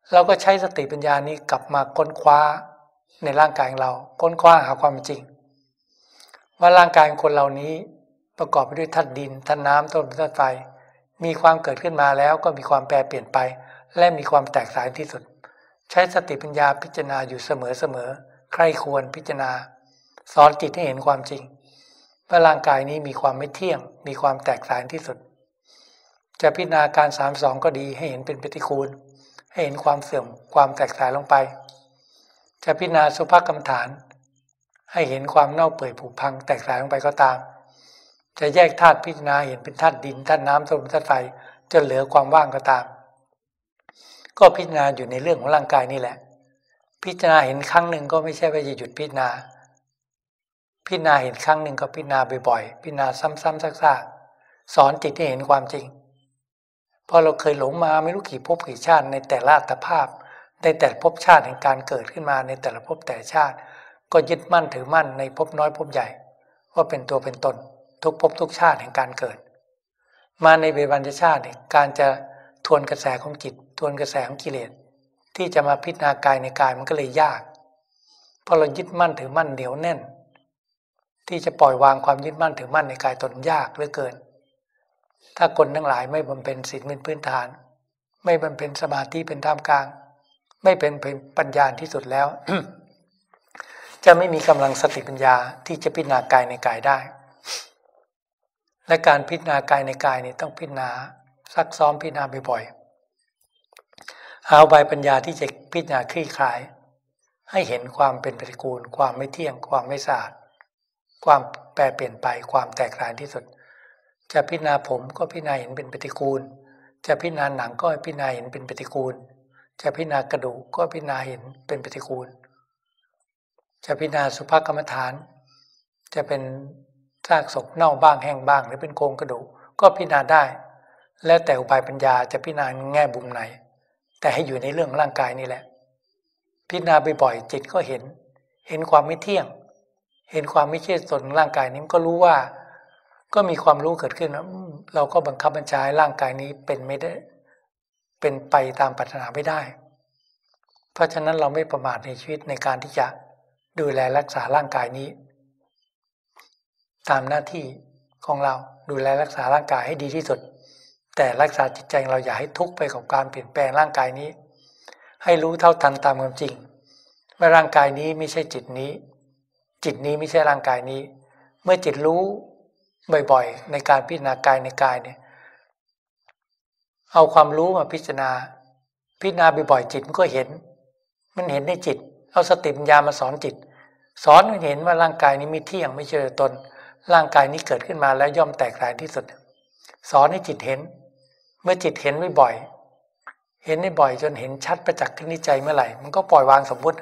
เราก็ใช้สติปัญญานี้กลับมาค้นคว้าในร่างกายของเราค้นคว้าหาความจริงว่าร่างกายของคนเหล่านี้ประกอบไปด้วยธาตุดินธาตุน้ำธาตุลมธาตุไฟมีความเกิดขึ้นมาแล้วก็มีความแปรเปลี่ยนไปและมีความแตกสลายที่สุดใช้สติปัญญาพิจารณาอยู่เสมอๆใครควรพิจารณาสอนจิตให้เห็นความจริงว่าร่างกายนี้มีความไม่เที่ยงมีความแตกสลายที่สุดจะพิจารณาการสามสิบสองก็ดีให้เห็นเป็นปฏิกูลให้เห็นความเสื่อมความแตกสลายลงไปจะพิจารณาสุภกรรมฐานให้เห็นความเน่าเปื่อยผุพังแตกสลายลงไปก็ตามจะแยกธาตุพิจารณาเห็นเป็นธาตุดินธาตุน้ำธาตุลมธาตุไฟจนเหลือความว่างก็ตามก็พิจารณาอยู่ในเรื่องของร่างกายนี่แหละพิจารณาเห็นครั้งหนึ่งก็ไม่ใช่ว่าจะหยุดพิจารณาพิจารณาเห็นครั้งหนึ่งก็พิจารณาบ่อยๆพิจารณาซ้ำๆซากๆสอนจิตให้เห็นความจริงพอเราเคยหลงมาไม่รู้กี่ภพกี่ชาติในแต่ละอัตภาพในแต่ละภพชาติแห่งการเกิดขึ้นมาในแต่ละภพแต่ละชาติก็ยึดมั่นถือมั่นในภพน้อยภพใหญ่ว่าเป็นตัวเป็นตนทุกภพทุกชาติแห่งการเกิดมาในเบญจชาติการจะทวนกระแสของจิตทวนกระแสของกิเลสที่จะมาพิจารณากายในกายมันก็เลยยากเพราะเรายึดมั่นถือมั่นเหนียวแน่นที่จะปล่อยวางความยึดมั่นถือมั่นในกายตนยากเหลือเกินถ้าคนทั้งหลายไม่บำเพ็ญศีลเป็นพื้นฐานไม่บำเพ็ญสมาธิเป็นท่ามกลางไม่เป็นปัญญาที่สุดแล้ว จะไม่มีกำลังสติปัญญาที่จะพิจารณากายในกายได้และการพิจารณากายในกายนี่ต้องพิจารณาซักซ้อมพิจารณาบ่อยๆหาอุบายปัญญาที่จะพิจารณาคลี่คลายให้เห็นความเป็นปฏิกูลความไม่เที่ยงความไม่สะอาดความแปรเปลี่ยนไปความแตกต่างที่สุดจะพิจารณาผมก็พิจารณาเห็นเป็นปฏิกูลจะพิจารณาหนังก็พิจารณาเห็นเป็นปฏิกูลจะพิจารณากระดูกก็พิจารณาเห็นเป็นปฏิกูลจะพิจารณาสุภกรรมฐานจะเป็นซากศพเน่าบ้างแห้งบ้างหรือเป็นโครงกระดูกก็พิจารณาได้แล้วแต่อุบายปัญญาจะพิจารณาแง่บุมไหนแต่ให้อยู่ในเรื่องร่างกายนี่แหละพิจารณาบ่อยๆจิตก็เห็นเห็นความไม่เที่ยงเห็นความไม่ใช่ตนร่างกายนี้ก็รู้ว่าก็มีความรู้เกิดขึ้นว่าเราก็บังคับบัญชาให้ร่างกายนี้เป็นไม่ได้เป็นไปตามปรารถนาไม่ได้เพราะฉะนั้นเราไม่ประมาทในชีวิตในการที่จะดูแลรักษาร่างกายนี้ตามหน้าที่ของเราดูแลรักษาร่างกายให้ดีที่สุดแต่รักษาจิตใจเราอย่าให้ทุกข์ไปกับการเปลี่ยนแปลงร่างกายนี้ให้รู้เท่าทันตามความจริงว่าร่างกายนี้ไม่ใช่จิตนี้จิตนี้ไม่ใช่ร่างกายนี้เมื่อจิตรู้บ่อยๆในการพิจารณากายในกายเนี่ยเอาความรู้มาพิจารณาพิจารณาบ่อยๆจิตมันก็เห็นมันเห็นในจิตเอาสติปัญญามาสอนจิตสอนให้เห็นว่าร่างกายนี้ไม่เที่ยงไม่ใช่ตนร่างกายนี้เกิดขึ้นมาแล้วย่อมแตกสลายที่สุดสอนให้จิตเห็นเมื่อจิตเห็นบ่อยๆเห็นได้บ่อยจนเห็นชัดประจักษ์ขึ้นในใจเมื่อไหร่มันก็ปล่อยวางสมมุติ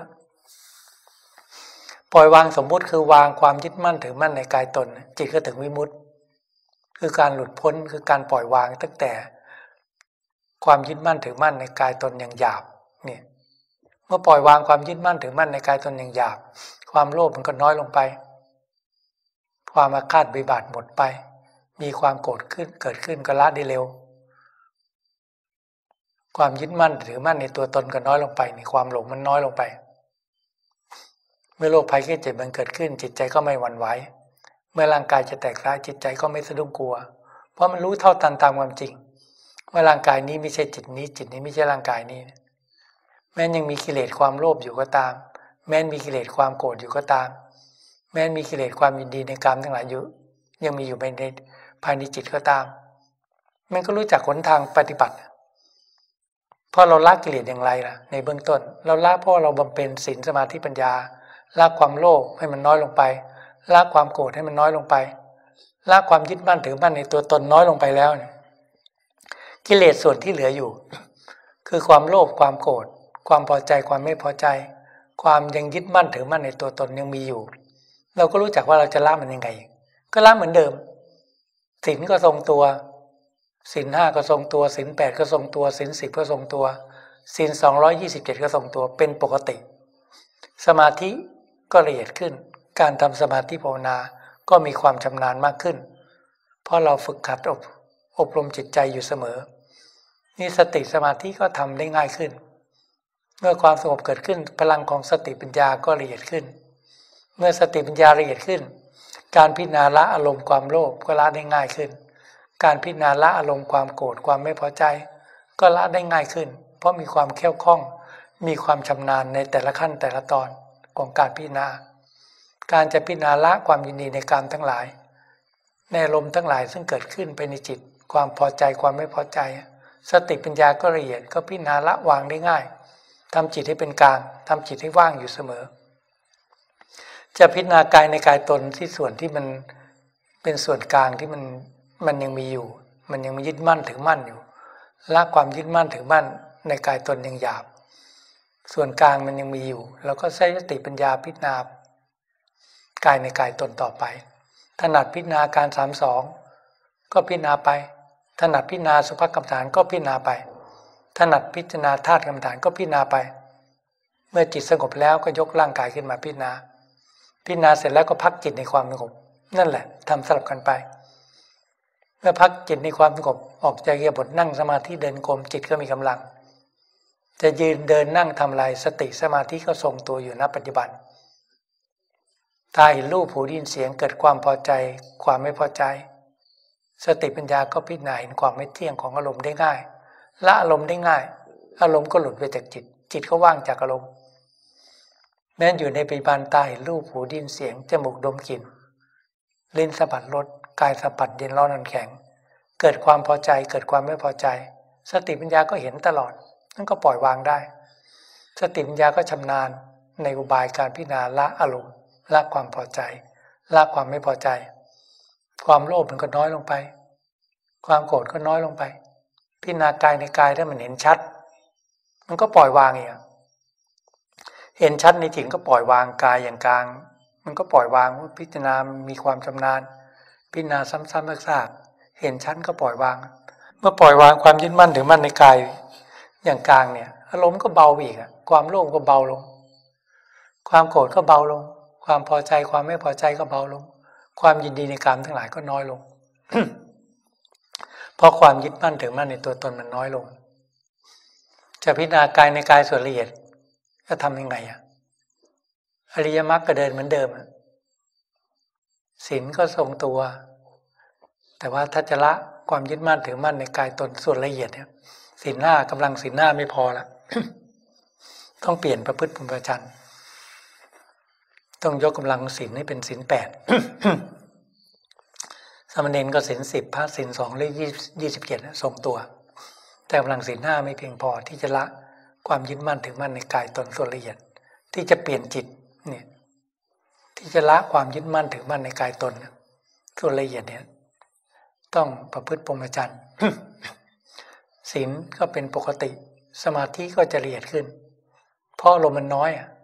ปล่อยวางสมมุติคือวางความยึดมั่นถือมั่นในกายตนจิตก็ถึงวิมุตติคือการหลุดพ้นคือการปล่อยวางตั้งแต่ความยึดมั่นถือมั่นในกายตนอย่างหยาบเนี่ยเมื่อปล่อยวางความยึดมั่นถือมั่นในกายตนอย่างหยาบความโลภมันก็น้อยลงไปความอาฆาตพยาบาทหมดไปมีความโกรธขึ้นเกิดขึ้นก็ละได้เร็วความยึดมั่นถือมั่นในตัวตนก็น้อยลงไปในความหลงมันน้อยลงไปเมื่อโรคภัยแค่เจ็บมันเกิดขึ้นจิตใจก็ไม่หวั่นไหวเมื่อร่างกายจะแตกสลายจิตใจก็ไม่สะดุ้งกลัวเพราะมันรู้เท่าทันตามความจริงว่าร่างกายนี้ไม่ใช่จิตนี้จิตนี้ไม่ใช่ร่างกายนี้แม้ยังมีกิเลสความโลภอยู่ก็ตามแม้มีกิเลสความโกรธอยู่ก็ตามแม้มีกิเลสความยินดีในกามทั้งหลายอยู่ยังมีอยู่ภายในภายในจิตก็ตามมันก็รู้จักหนทางปฏิบัติเพราะเราละกิเลสอย่างไรล่ะในเบื้องต้นเราละเพราะเราบำเพ็ญศีลสมาธิปัญญาละความโลภให้มันน้อยลงไปละความโกรธให้มันน้อยลงไปละความยึดมั่นถือมั่นในตัวตนน้อยลงไปแล้วเนี่ยกิเลสส่วนที่เหลืออยู่คือความโลภความโกรธความพอใจความไม่พอใจความยังยึดมั่นถือมั่นในตัวตนยังมีอยู่เราก็รู้จักว่าเราจะละมันยังไงก็ละเหมือนเดิมศีลก็ทรงตัวศีลห้าก็ทรงตัวศีลแปดก็ทรงตัวศีลสิบก็ทรงตัวศีลสองร้อยยี่สิบเจ็ดก็ทรงตัวเป็นปกติสมาธิก็ละเอียดขึ้นการทำสมาธิภาวนาก็มีความชำนาญมากขึ้นเพราะเราฝึกขัดอบอบรมจิตใจอยู่เสมอนี่สติสมาธิก็ทำได้ง่ายขึ้นเมื่อความสงบเกิดขึ้นพลังของสติปัญญาก็ละเอียดขึ้นเมื่อสติปัญญาละเอียดขึ้นการพิจารณาละอารมณ์ความโลภก็ละได้ง่ายขึ้นการพิจารณาละอารมณ์ความโกรธความไม่พอใจก็ละได้ง่ายขึ้นเพราะมีความแข็งคล่องมีความชำนาญในแต่ละขั้นแต่ละตอนของการพิจารณาการจะพิจารณาละความยินดีในกามทั้งหลายในอารมณ์ทั้งหลายซึ่งเกิดขึ้นไปในจิตความพอใจความไม่พอใจสติปัญญาก็ละเอียดก็พิจารณาละวางได้ง่ายทำจิตให้เป็นกลางทำจิตให้ว่างอยู่เสมอจะพิจารณากายในกายตนที่ส่วนที่มันเป็นส่วนกลางที่มันมันยังมีอยู่มันยังมียึดมั่นถือมั่นอยู่ละความยึดมั่นถือมั่นในกายตนยังหยาบส่วนกลางมันยังมีอยู่แล้วก็ใช้สติปัญญาพิจารณากายในกายตนต่อไปถนัดพิจารณาการสามสองก็พิจารณาไปถนัดพิจารณาสุภกรรมฐานก็พิจารณาไปถนัดพิจารณาธาตุกรรมฐานก็พิจารณาไปเมื่อจิตสงบแล้วก็ยกร่างกายขึ้นมาพิจารณาพิจารณาเสร็จแล้วก็พักจิตในความสงบนั่นแหละทำสลับกันไปเมื่อพักจิตในความสงบออกจากอิริยาบถนั่งสมาธิเดินกรมจิตก็มีกำลังจะยืนเดินนั่งทำอะไรสติสมาธิก็ทรงตัวอยู่ณปัจจุบันตาเห็นรูปหูได้ยินเสียงเกิดความพอใจความไม่พอใจสติปัญญาก็พิจารณาเห็นความไม่เที่ยงของอารมณ์ได้ง่ายละอารมณ์ได้ง่ายอารมณ์ก็หลุดไปจากจิตจิตก็ว่างจากอารมณ์แม้อยู่ในปัจจุบันตาเห็นรูปหูได้ยินเสียงจมูกดมกลิ่นลิ้นสัมผัสรสกายสัมผัสเย็นร้อนอ่อนแข็งเกิดความพอใจเกิดความไม่พอใจสติปัญญาก็เห็นตลอดนั่นก็ปล่อยวางได้สติปัญญาก็ชำนาญในอุบายการพิจารณาละอารมณ์ละความพอใจละความไม่พอใจความโลภมันก็น้อยลงไปความโกรธก็น้อยลงไปพิจารณากายในกายถ้ามันเห็นชัดมันก็ปล่อยวางเองเห็นชัดในจิตก็ปล่อยวางกายอย่างกลางมันก็ปล่อยวางพิจารณามีความชำนาญพิจารณาซ้ำๆซากๆเห็นชัดก็ปล่อยวางเมื่อปล่อยวางความยึดมั่นถือมั่นในกายอย่างกลางเนี่ยอารมณ์ก็เบาอีกอ่ะความโลภก็เบาลงความโกรธก็เบาลงความพอใจความไม่พอใจก็เบาลงความยินดีในกามทั้งหลายก็น้อยลง เพราะความยึดมั่นถือมั่นในตัวตนมันน้อยลงจะพิจารณากายในกายส่วนละเอียดจะทำยังไงอ่ะอริยมรรคก็เดินเหมือนเดิมศีลก็ทรงตัวแต่ว่าถ้าจะละความยึดมั่นถือมั่นในกายตนส่วนละเอียดเนี่ยศีลห้ากำลังศีลห้าไม่พอละ ต้องเปลี่ยนประพฤติพรหมจรรย์ต้องยกกำลังศีลให้เป็นศีลแปด สามเณรก็ศีลสิบพระศีลสองเลขยี่สิบเจ็ดทรงตัวแต่กำลังศีลห้าไม่เพียงพอที่จะละความยึดมั่นถือมั่นในกายตนส่วนละเอียดที่จะเปลี่ยนจิตเนี่ยที่จะละความยึดมั่นถือมั่นในกายตนส่วนละเอียดเนี่ยต้องประพฤติพรหมจรรย์ ศีลก็เป็นปกติสมาธิก็จะละเอียดขึ้นเพราะอารมณ์มันน้อยอ่ะ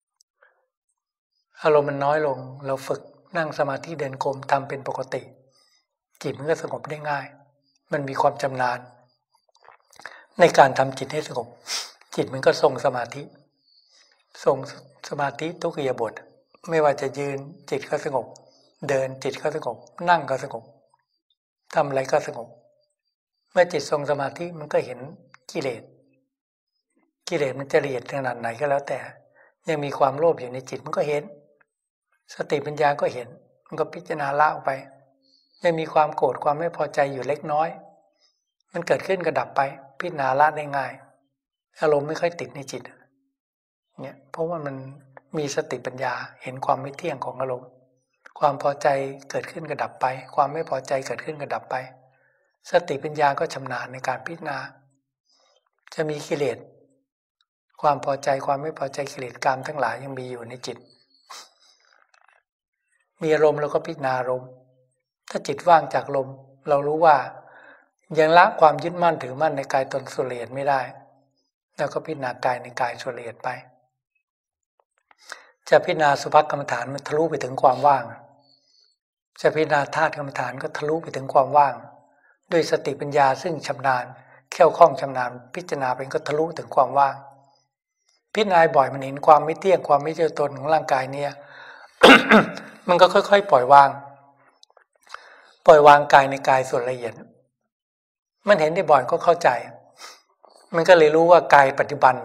อารมณ์มันน้อยลงเราฝึกนั่งสมาธิเดินกรมทำเป็นปกติจิตมันก็สงบได้ง่ายมันมีความชำนาญในการทำจิตให้สงบจิตมันก็ทรงสมาธิทรงสมาธิทุกอิริยาบถไม่ว่าจะยืนจิตก็สงบเดินจิตก็สงบนั่งก็สงบทำอะไรก็สงบเมื่อจิตทรงสมาธิมันก็เห็นกิเลสกิเลสมันจะละเอียดขนาดไหนก็แล้วแต่ยังมีความโลภอยู่ในจิตมันก็เห็นสติปัญญาก็เห็นมันก็พิจารณาละออกไปยังมีความโกรธความไม่พอใจอยู่เล็กน้อยมันเกิดขึ้นก็ดับไปพิจารณาละได้ง่ายอารมณ์ไม่ค่อยติดในจิตเนี่ยเพราะว่ามันมีสติปัญญาเห็นความไม่เที่ยงของอารมณ์ความพอใจเกิดขึ้นก็ดับไปความไม่พอใจเกิดขึ้นก็ดับไปสติปัญญาก็ชำนาญในการพิจารณาจะมีกิเลสความพอใจความไม่พอใจกิเลสกามทั้งหลายยังมีอยู่ในจิตมีอารมณ์เราก็พิจารณาอารมณ์ถ้าจิตว่างจากลมเรารู้ว่ายังละความยึดมั่นถือมั่นในกายตนส่วนละเอียดไม่ได้แล้วก็พิจารณากายในกายส่วนละเอียดไปจะพิจารณาสุภกรรมฐานมันทะลุไปถึงความว่างจะพิจารณาธาตุกรรมฐานก็ทะลุไปถึงความว่างด้วยสติปัญญาซึ่งชำนาญแค่วคล่องชำนาญพิจารณาเป็นก็ทะลุถึงความว่างพิจารณาบ่อยมันเห็นความไม่เที่ยงความไม่เที่ยงตนของร่างกายเนี่ย มันก็ค่อยๆปล่อยวางปล่อยวางกายในกายส่วนละเอียดมันเห็นได้บ่อยก็เข้าใจมันก็เลยรู้ว่ากายปัจจุบันเนี่ย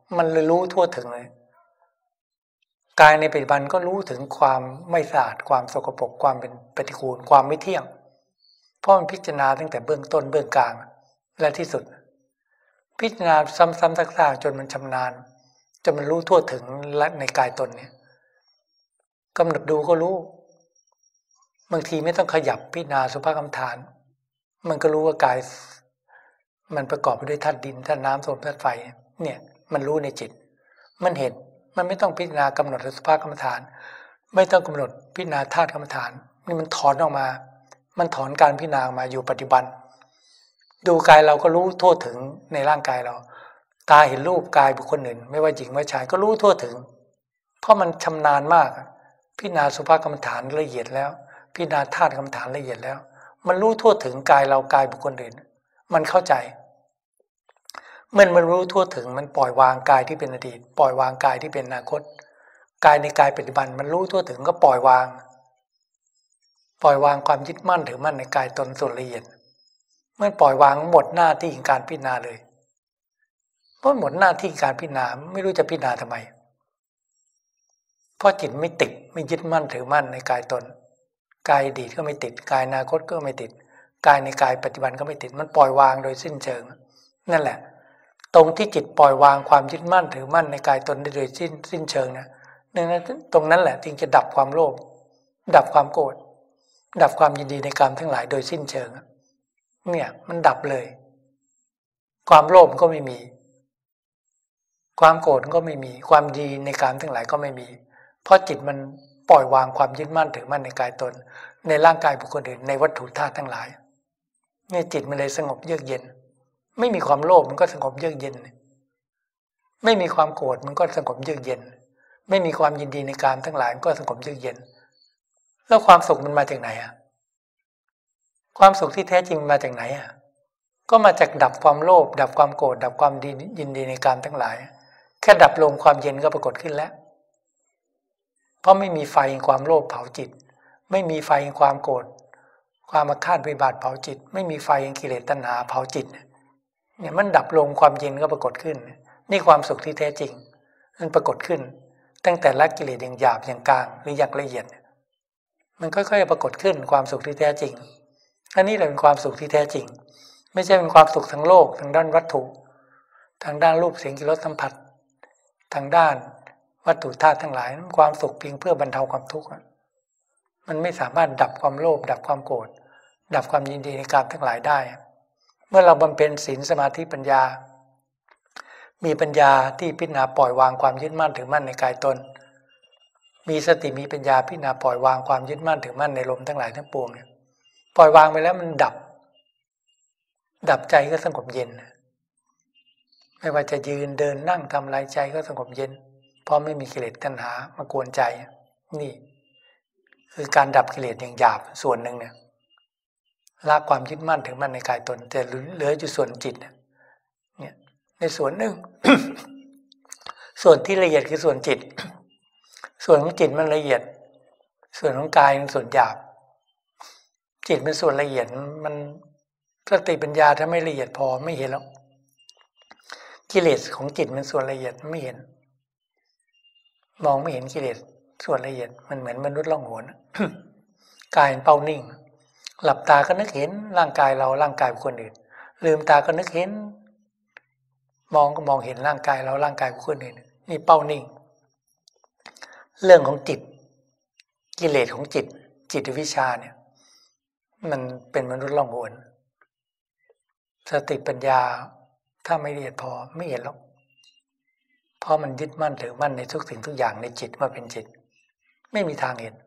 มันเลยรู้ทั่วถึงเลยกายในปัจจุบันก็รู้ถึงความไม่สะอาดความสกปรกความเป็นปฏิกูลความไม่เที่ยงเพราะมันพิจารณาตั้งแต่เบื้องต้นเบื้องกลางและที่สุดพิจารณาซ้ำๆซากๆจนมันชำนาญจนมันรู้ทั่วถึงและในกายตนเนี่ยกำหนดดูก็รู้บางทีไม่ต้องขยับพิจารณาสุภกรรมฐานมันก็รู้ว่ากายมันประกอบไปด้วยธาตุดินธาตุน้ำลมธาตุไฟเนี่ยมันรู้ในจิตมันเห็นมันไม่ต้องพิจารณากำหนดสุภกรรมฐานไม่ต้องกำหนดพิจารณาธาตุกรรมฐานนี่มันถอนออกมามันถอนการพิจารณามาอยู่ปัจจุบันดูกายเราก็รู้ทั่วถึงในร่างกายเราตาเห็นรูปกายบุคคลอื่นไม่ว่าหญิงว่าชายก็รู้ทั่วถึงเพราะมันชำนาญมากพิจารณาสุภกรรมฐานละเอียดแล้วพิจารณาธาตุกรรมฐานละเอียดแล้วมันรู้ทั่วถึงกายเรากายบุคคลอื่นมันเข้าใจเมื่อมันรู้ทั่วถึงมันปล่อยวางกายที่เป็นอดีตปล่อยวางกายที่เป็นอนาคตกายในกายปัจจุบันมันรู้ทั่วถึงก็ปล่อยวางปล่อยวางความยึดมั่นถือมั่นในกายตนส่วนละเอียดเมื่อปล่อยวางหมดหน้าที่การพิจารณาเลยเพราะหมดหน้าที่การพิจารณาไม่รู้จะพิจารณาทำไมเพราะจิตไม่ติดไม่ยึดมั่นถือมั่นในกายตนกายอดีตก็ไม่ติดกายอนาคตก็ไม่ติดกายในกายปัจจุบันก็ไม่ติดมันปล่อยวางโดยสิ้นเชิงนั่นแหละตรงที่จิตปล่อยวางความยึดมั่นถือมั่นในกายตนได้โดยสิ้นสิ้นเชิงนะนั่นตรงนั้นแหละจึงจะดับความโลภดับความโกรธดับความยินดีในกามทั้งหลายโดยสิ้นเชิงเนี่ยมันดับเลยความโลภก็ไม่มีความโกรธก็ไม่มีความดีในกามทั้งหลายก็ไม่มีเพราะจิตมันปล่อยวางความยึดมั่นถือมั่นในกายตนในร่างกายบุคคลอื่นในวัตถุธาตุทั้งหลายเนี่ยจิตมันเลยสงบเยือกเย็นไม่มีความโลภมันก็สงบเยือกเย็นไม่มีความโกรธมันก็สงบเยือกเย็นไม่มีความยินดีในกามทั้งหลายมันก็สงบเยือกเย็นแล้วความสุขมันมาจากไหนอ่ะความสุขที่แท้จริงมาจากไหนอ่ะก็มาจากดับความโลภดับความโกรธดับความดียินดีในกามทั้งหลายแค่ดับลงความเย็นก็ปรากฏขึ้นแล้วเพราะไม่มีไฟความโลภเผาจิตไม่มีไฟความโกรธความอาฆาตพยาบาทเผาจิตไม่มีไฟกิเลสตัณหาเผาจิตเนี่ยมันดับลงความเย็นก็ปรากฏขึ้นนี่ความสุขที่แท้จริงมันปรากฏขึ้นตั้งแต่ละกิเลสอย่างหยาบอย่างกลางหรืออย่างละเอียดมันค่อยๆปรากฏขึ้นความสุขที่แท้จริงอันนี้แหละเป็นความสุขที่แท้จริงไม่ใช่เป็นความสุขทางโลกทางด้านวัตถุทางด้านรูปเสียงกลิ่นรสสัมผัสทางด้านวัตถุธาตุทั้งหลายความสุขเพียงเพื่อบรรเทาความทุกข์มันไม่สามารถดับความโลภดับความโกรธดับความยินดีในกามทั้งหลายได้เมื่อเราบำเพ็ญศีลสมาธิปัญญามีปัญญาที่พิจารณาปล่อยวางความยึดมั่นถือมั่นในกายตนมีสติมีปัญญาพิจารณาปล่อยวางความยึดมั่นถือมั่นในลมทั้งหลายทั้งปวงเนี่ยปล่อยวางไปแล้วมันดับดับใจก็สงบเย็นไม่ว่าจะยืนเดินนั่งทำอะไรใจก็สงบเย็นเพราะไม่มีกิเลสตัณหามากวนใจนี่คือการดับกิเลสอย่างหยาบส่วนหนึ่งเนี่ยละความยึดมั่นถือมั่นในกายตนแต่เหลืออยู่ส่วนจิตเนี่ยในส่วนหนึ่ง ส่วนที่ละเอียดคือส่วนจิตส่วนของจิตมันละเอียดส่วนของกายมันส่วนหยาบจิตเป็นส่วนละเอียดมันสติปัญญาถ้าไม่ละเอียดพอไม่เห็นแล้วกิเลสของจิตมันส่วนละเอียดไม่เห็นมองไม่เห็นกิเลสส่วนละเอียดมันเหมือนมนุษย์ล่องหน กายเป้านิ่งหลับตาก็นึกเห็นร่างกายเราร่างกายคนอื่นลืมตาก็นึกเห็นมองก็มองเห็นร่างกายเราร่างกายคนอื่นนี่เป้านิ่งเรื่องของจิตกิเลสของจิตจิตวิชาเนี่ยมันเป็นมนุษย์ล่องหนสติปัญญาถ้าไม่ละเอียดพอไม่เห็นหรอกเพราะมันยึดมั่นถือมั่นในทุกสิ่งทุกอย่างในจิตว่าเป็นจิตไม่มีทางเห็น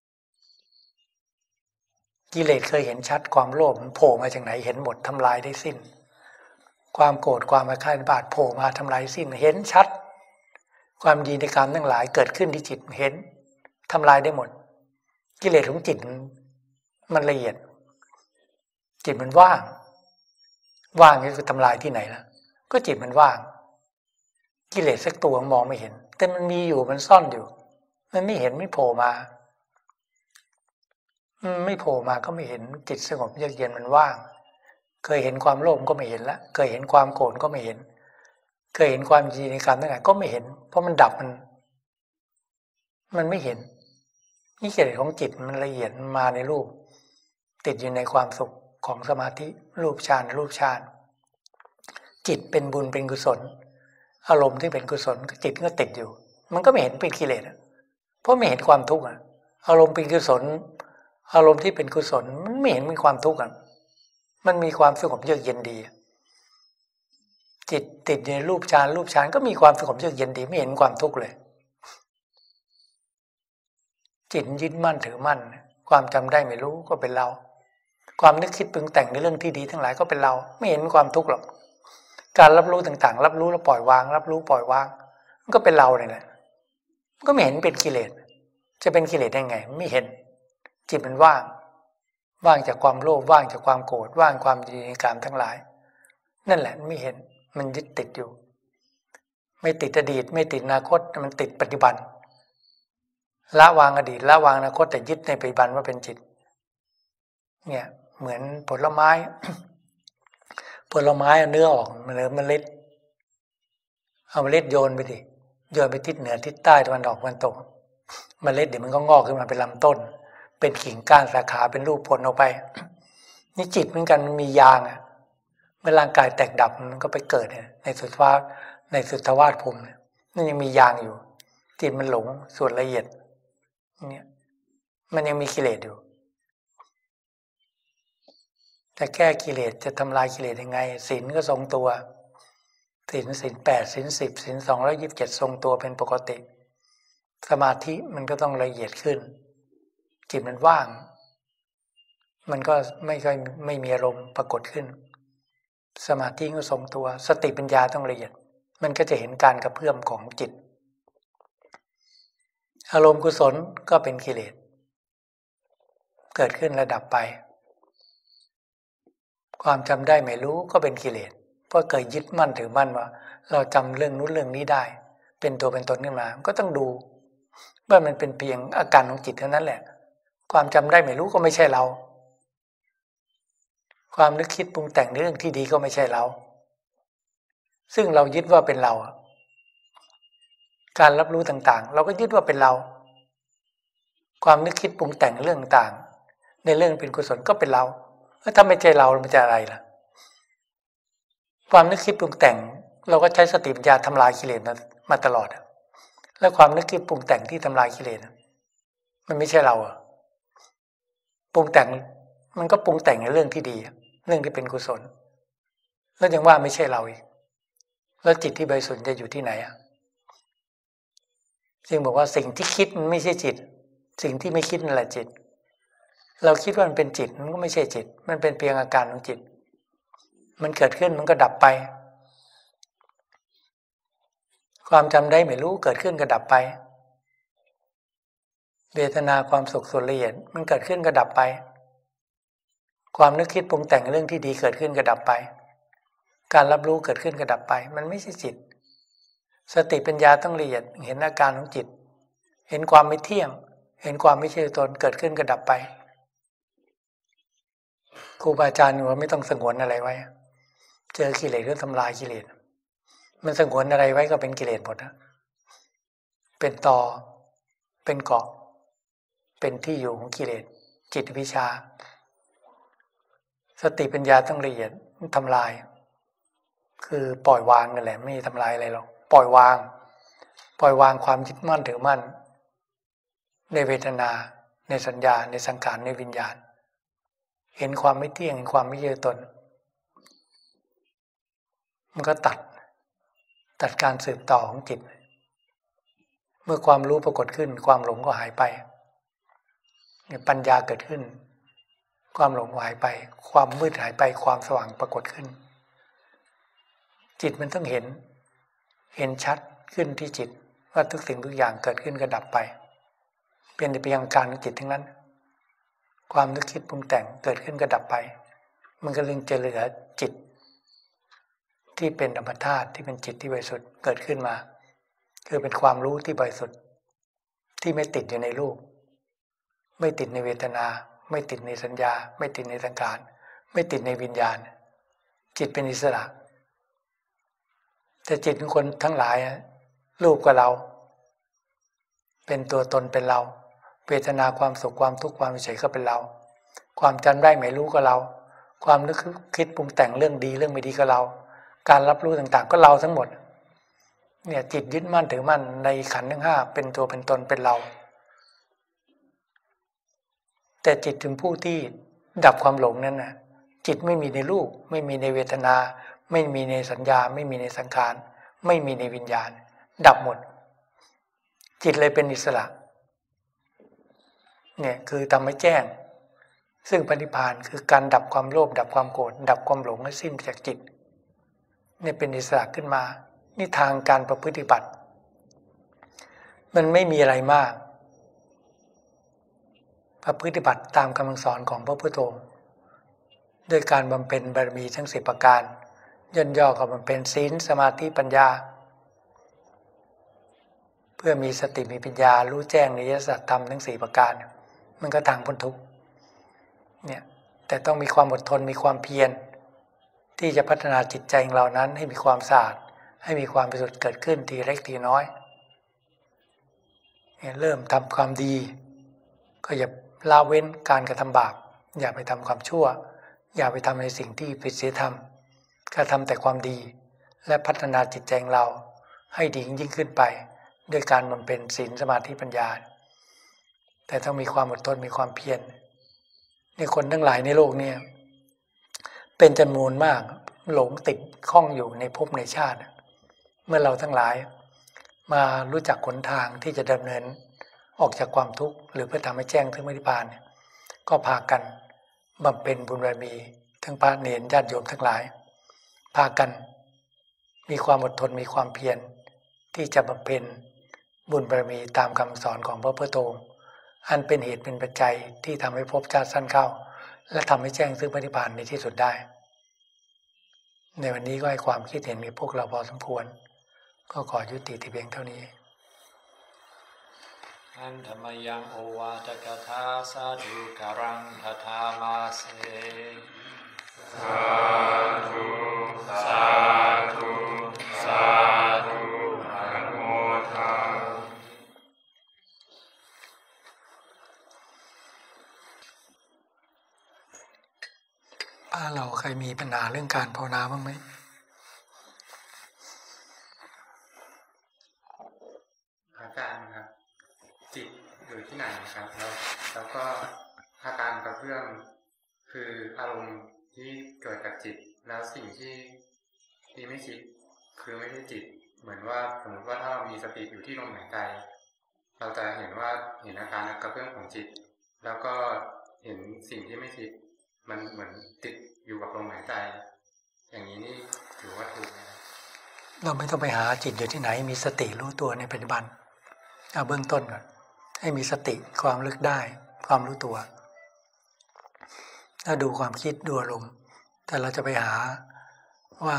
กิเลสเคยเห็นชัดความโลภมันโผล่มาจากไหนเห็นหมดทำลายได้สิ้นความโกรธความอาฆาตพยาบาทโผล่มาทำลายสิ้นเห็นชัดความดีในกามทั้งหลายเกิดขึ้นที่จิตเห็นทำลายได้หมดกิเลสของจิตมันละเอียดจิตมันว่างว่างนี่คือทำลายที่ไหนล่ะก็จิตมันว่างกิเลสสักตัวมองไม่เห็นแต่มันมีอยู่มันซ่อนอยู่มันไม่เห็นไม่โผล่มาไม่โผล่มาก็ไม่เห็นจิตสงบเยือกเย็นมันว่างเคยเห็นความโลภก็ไม่เห็นละเคยเห็นความโกรธก็ไม่เห็นเคยเห็นความจริงในการตั้งแต่ก็ไม่เห็นเพราะมันดับมันมันไม่เห็นนี่กิเลสของจิตมันละเอียดมาในรูปติดอยู่ในความสุขของสมาธิรูปฌานรูปฌานจิตเป็นบุญเป็นกุศลอารมณ์ที่เป็นกุศลจิตก็ติดอยู่มันก็ไม่เห็นเป็นกิเลสเพราะไม่เห็นความทุกข์อ่ะอารมณ์เป็นกุศลอารมณ์ที่เป็นกุศลมันไม่เห็นมีความทุกข์อ่ะมันมีความสงบเยือกเย็นดีจิตติดในรูปฌานรูปฌานก็มีความสงบเยือกเย็นดีไม่เห็นความทุกข์เลยจิตยึดมั่นถือมั่นความจำได้ไม่รู้ก็เป็นเราความนึกคิดปรุงแต่งในเรื่องที่ดีทั้งหลายก็เป็นเราไม่เห็นความทุกข์หรอกการรับรู้ต่างๆรับรู้แล้วปล่อยวางรับรู้ปล่อยวางมันก็เป็นเราเนี่ยแหละก็ไม่เห็นเป็นกิเลสจะเป็นกิเลสได้ไงไม่เห็นจิตมันว่างว่างจากความโลภว่างจากความโกรธว่างความยินดีในกามทั้งหลายนั่นแหละไม่เห็นมันยึดติดอยู่ไม่ติดอดีตไม่ติดอนาคตมันติดปัจจุบันละวางอดีตละวางอนาคตแต่ยึดในปัจจุบันว่าเป็นจิตเนี่ยเหมือนผลไม้ ผลไม้เนื้อออกมันเหลือเมล็ดเอาเมล็ดโยนไปดิโยนไปทิศเหนือทิศใต้ตะวันออกตะวันตกเมล็ดเดี๋ยวมันก็งอกขึ้นมาเป็นลำต้นเป็นกิ่งก้านสาขาเป็นรูปผลออกไป นี่จิตเหมือนกันมันมียางอ่ะเมื่อร่างกายแตกดับมันก็ไปเกิดในสุทวาในสุทวาสภูมินั่นยังมียางอยู่จิตมันหลงส่วนละเอียดเนี่ยมันยังมีกิเลสอยู่แต่แก้กิเลสจะทำลายกิเลสยังไงศีลก็ทรงตัวศีลศีลแปดศีลสิบศีลสองร้อยยี่สิบเจ็ดทรงตัวเป็นปกติสมาธิมันก็ต้องละเอียดขึ้นจิตมันว่างมันก็ไม่ค่อยไม่มีอารมณ์ปรากฏขึ้นสมาธิก็ทรงตัวสติปัญญาต้องละเอียดมันก็จะเห็นการกระเพื่อมของจิตอารมณ์กุศลก็เป็นกิเลสเกิดขึ้นระดับไปความจำได้ไม่รู้ก็เป็นกิเลสเพราะเคยยึดมั่นถือมั่นว่าเราจำเรื่องนู้นเรื่องนี้ได้เป็นตัวเป็นตนขึ้นมาก็ต้องดูว่ามันเป็นเพียงอาการของจิตเท่านั้นแหละความจำได้ไม่รู้ก็ไม่ใช่เราความนึกคิดปรุงแต่งในเรื่องที่ดีก็ไม่ใช่เราซึ่งเรายึดว่าเป็นเราการรับรู้ต่างๆเราก็ยึดว่าเป็นเราความนึกคิดปรุงแต่งเรื่องต่างในเรื่องเป็นกุศลก็เป็นเราแล้วถ้าไม่ใช่เรามันจะอะไรล่ะความนึกคิดปรุงแต่งเราก็ใช้สติปัญญาทำลายกิเลสมาตลอดแล้วความนึกคิดปรุงแต่งที่ทำลายกิเลสมันไม่ใช่เราอะปรุงแต่งมันก็ปรุงแต่งในเรื่องที่ดีเรื่องที่เป็นกุศลแล้วยังว่าไม่ใช่เราอีกแล้วจิตที่บริสุทธิ์จะอยู่ที่ไหนอ่ะจึงบอกว่าสิ่งที่คิดมันไม่ใช่จิตสิ่งที่ไม่คิดนั่นแหละจิตเราคิดว่ามันเป็นจิตมันก็ไม่ใช่จิตมันเป็นเพียงอาการของจิตมันเกิดขึ้นมันก็ดับไปความจำได้ไม่รู้เกิดขึ้นก็ดับไปเวทนาความสุขส่วนละเอียดมันเกิดขึ้นก็ดับไปความนึกคิดปรุงแต่งเรื่องที่ดีเกิดขึ้นก็ดับไปการรับรู้เกิดขึ้นก็ดับไปมันไม่ใช่จิตสติปัญญาต้องละเอียดเห็นอาการของจิตเห็นความไม่เที่ยงเห็นความไม่ใช่ตนเกิดขึ้นก็ดับไปครูบาอาจารย์ว่าไม่ต้องสงวนอะไรไว้เจอกิเลสก็ทำลายกิเลสมันสงวนอะไรไว้ก็เป็นกิเลสหมดนะเป็นตอเป็นเกาะเป็นที่อยู่ของกิเลสจิตวิชาสติปัญญาต้องละเอียดทำลายคือปล่อยวางนั่นแหละไม่ทำลายอะไรหรอกปล่อยวางปล่อยวางความยึดมั่นถือมั่นในเวทนาในสัญญาในสังขารในวิญญาณเห็นความไม่เที่ยงเห็นความไม่ยืดตนมันก็ตัดตัดการสืบต่อของจิตเมื่อความรู้ปรากฏขึ้นความหลงก็หายไปปัญญาเกิดขึ้นความหลงหายไปความมืดหายไปความสว่างปรากฏขึ้นจิตมันต้องเห็นเห็นชัดขึ้นที่จิตว่าทุกสิ่งทุกอย่างเกิดขึ้นก็ดับไปเป็นแต่เพียงการของจิตทั้งนั้นความนึกคิดปรุงแต่งเกิดขึ้นก็ดับไปมันก็เลยจะเหลือจิตที่เป็นธรรมธาตุที่เป็นจิตที่บริสุทธิ์เกิดขึ้นมาคือเป็นความรู้ที่บริสุทธิ์ที่ไม่ติดอยู่ในรูปไม่ติดในเวทนาไม่ติดในสัญญาไม่ติดในสังขารไม่ติดในวิญญาณจิตเป็นอิสระแต่จิตของคนทั้งหลายรูปกับเราเป็นตัวตนเป็นเราเวทนาความสุขความทุกข์ความเฉยก็เป็นเราความจำได้ไม่รู้ก็เราความนึกคิดปรุงแต่งเรื่องดีเรื่องไม่ดีก็เราการรับรู้ต่างๆก็เราทั้งหมดเนี่ยจิตยึดมั่นถือมั่นในขันธ์ทั้งห้าเป็นตัวเป็นตนเป็นเราแต่จิตถึงผู้ที่ดับความหลงนั้นน่ะจิตไม่มีในรูปไม่มีในเวทนาไม่มีในสัญญาไม่มีในสังขารไม่มีในวิญญาณดับหมดจิตเลยเป็นอิสระเนี่ยคือทำให้แจ้งซึ่งพระนิพพานคือการดับความโลภดับความโกรธดับความหลงให้สิ้นจากจิตเนี่ยเป็นอิสระขึ้นมานี่ทางการประพฤติบัติมันไม่มีอะไรมากประพฤติบัติตามคำสอนของพระพุทธองค์ด้วยการบำเพ็ญบารมีทั้งสิบประการย่นย่อก็บำเพ็ญศีลสมาธิปัญญาเพื่อมีสติมีปัญญารู้แจ้งในอริยสัจธรรมทั้งสี่ประการมันก็ทางพ้นทุกข์เนี่ยแต่ต้องมีความอดทนมีความเพียรที่จะพัฒนาจิตใจของเรานั้นให้มีความสะอาดให้มีความบริสุทธิ์เกิดขึ้นทีเล็กทีน้อยเนี่ยเริ่มทำความดีก็อย่าละเว้นการกระทำบาปอย่าไปทำความชั่วอย่าไปทำในสิ่งที่ผิดศีลธรรมกระทำแต่ความดีและพัฒนาจิตใจของเราให้ดียิ่งขึ้นไปด้วยการบำเพ็ญศีลสมาธิปัญญาแต่ต้องมีความอดทนมีความเพียรในคนทั้งหลายในโลกนี้เป็นจำนวนมากหลงติดข้องอยู่ในภพในชาติเมื่อเราทั้งหลายมารู้จักหนทางที่จะดำเนินออกจากความทุกข์หรือเพื่อทำให้แจ้งถึงนิพพานก็พากันบำเพ็ญบุญบารมีทั้งพระเณรญาติโยมทั้งหลายพากันมีความอดทนมีความเพียรที่จะบำเพ็ญบุญบารมีตามคำสอนของพระพุทธองค์อันเป็นเหตุเป็นปัจจัยที่ทำให้ภพชาติสั้นเข้าและทำให้แจ้งซึ่งนิพพานในที่สุดได้ในวันนี้ก็ให้ความคิดเห็นมีพวกเราพอสมควรก็ขอยุติที่เพียงเท่านี้อันธรรมยังโอวาทกถาสาธุการังทถามาเสสาธุสาธุสาธุอนุโมทนาบ้านเราใครมีปัญหาเรื่องการภาวนาบ้างไหมอาการครับจิตอยู่ที่ไหนครับแล้วแล้วก็อาการกระเพื่อมคืออารมณ์ที่เกิดกับจิตแล้วสิ่งที่ที่ไม่คิดคือไม่ใช่จิตเหมือนว่าสมมติว่าถ้าเรามีสติอยู่ที่ลมหายใจเราจะเห็นว่าเห็นอาการกระเพื่อมของจิตแล้วก็เห็นสิ่งที่ไม่คิดมันเหมือนติดอยู่กับลมหายใจอย่างนี้นี่ถือว่าถูกไหมเราไม่ต้องไปหาจิตอยู่ที่ไหนมีสติรู้ตัวในปัจจุบันเอาเบื้องต้นก่อนให้มีสติความลึกได้ความรู้ตัวถ้าดูความคิดดูอารมณ์แต่เราจะไปหาว่า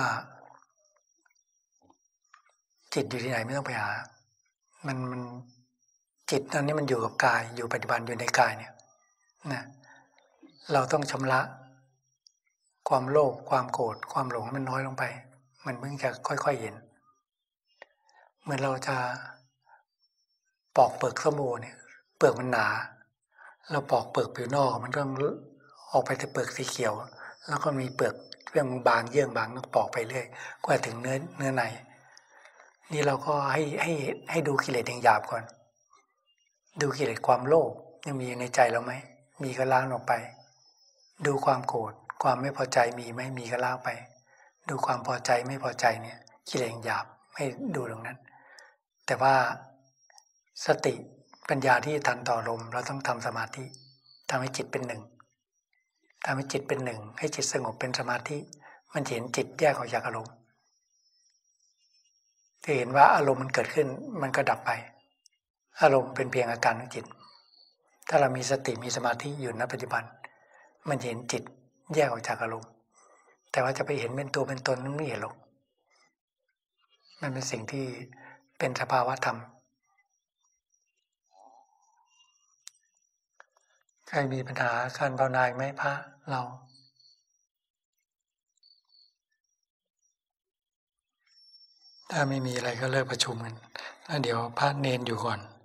จิตอยู่ที่ไหนไม่ต้องไปหามันมันจิตตอนนี้มันอยู่กับกายอยู่ปัจจุบันอยู่ในกายเนี่ยนะเราต้องชำระความโลภความโกรธความหลงมันน้อยลงไปมันเพิ่งจะค่อยๆเห็นเหมือนเราจะปอกเปลือกส้มโอเนี่ยเปลือกมันหนาเราปอกเปลือกผิวนอกมันต้องออกไปแต่เปลือกสีเขียวแล้วก็มีเปลือกเรื่องบางเยื่อบางต้องปอกไปเรื่อยกว่าถึงเนื้อเนื้อในนี่เราก็ให้ให้ให้ดูกิเลสหยาบก่อนดูกิเลสความโลภยังมีในใจเราไหมมีก็ล้างออกไปดูความโกรธความไม่พอใจมีไหมมีก็ล้างไปดูความพอใจไม่พอใจเนี่ยกิเลสหยาบให้ดูตรงนั้นแต่ว่าสติปัญญาที่ทันต่อลมเราต้องทำสมาธิทำให้จิตเป็นหนึ่งทำให้จิตเป็นหนึ่งให้จิตสงบเป็นสมาธิมันเห็นจิตแยกออกจากอารมณ์ที่เห็นว่าอารมณ์มันเกิดขึ้นมันก็ดับไปอารมณ์เป็นเพียงอาการของจิตถ้าเรามีสติมีสมาธิอยู่ณปัจจุบันมันเห็นจิตแยกออกจากอารมณ์แต่ว่าจะไปเห็นเป็นตัวเป็นตนนั้นไม่เห็นหรอกมันเป็นสิ่งที่เป็นสภาวะธรรมใครมีปัญหาการภาวนาไหมพระเราถ้าไม่มีอะไรก็เลิกประชุมกันแล้วเดี๋ยวพระเนนอยู่ก่อน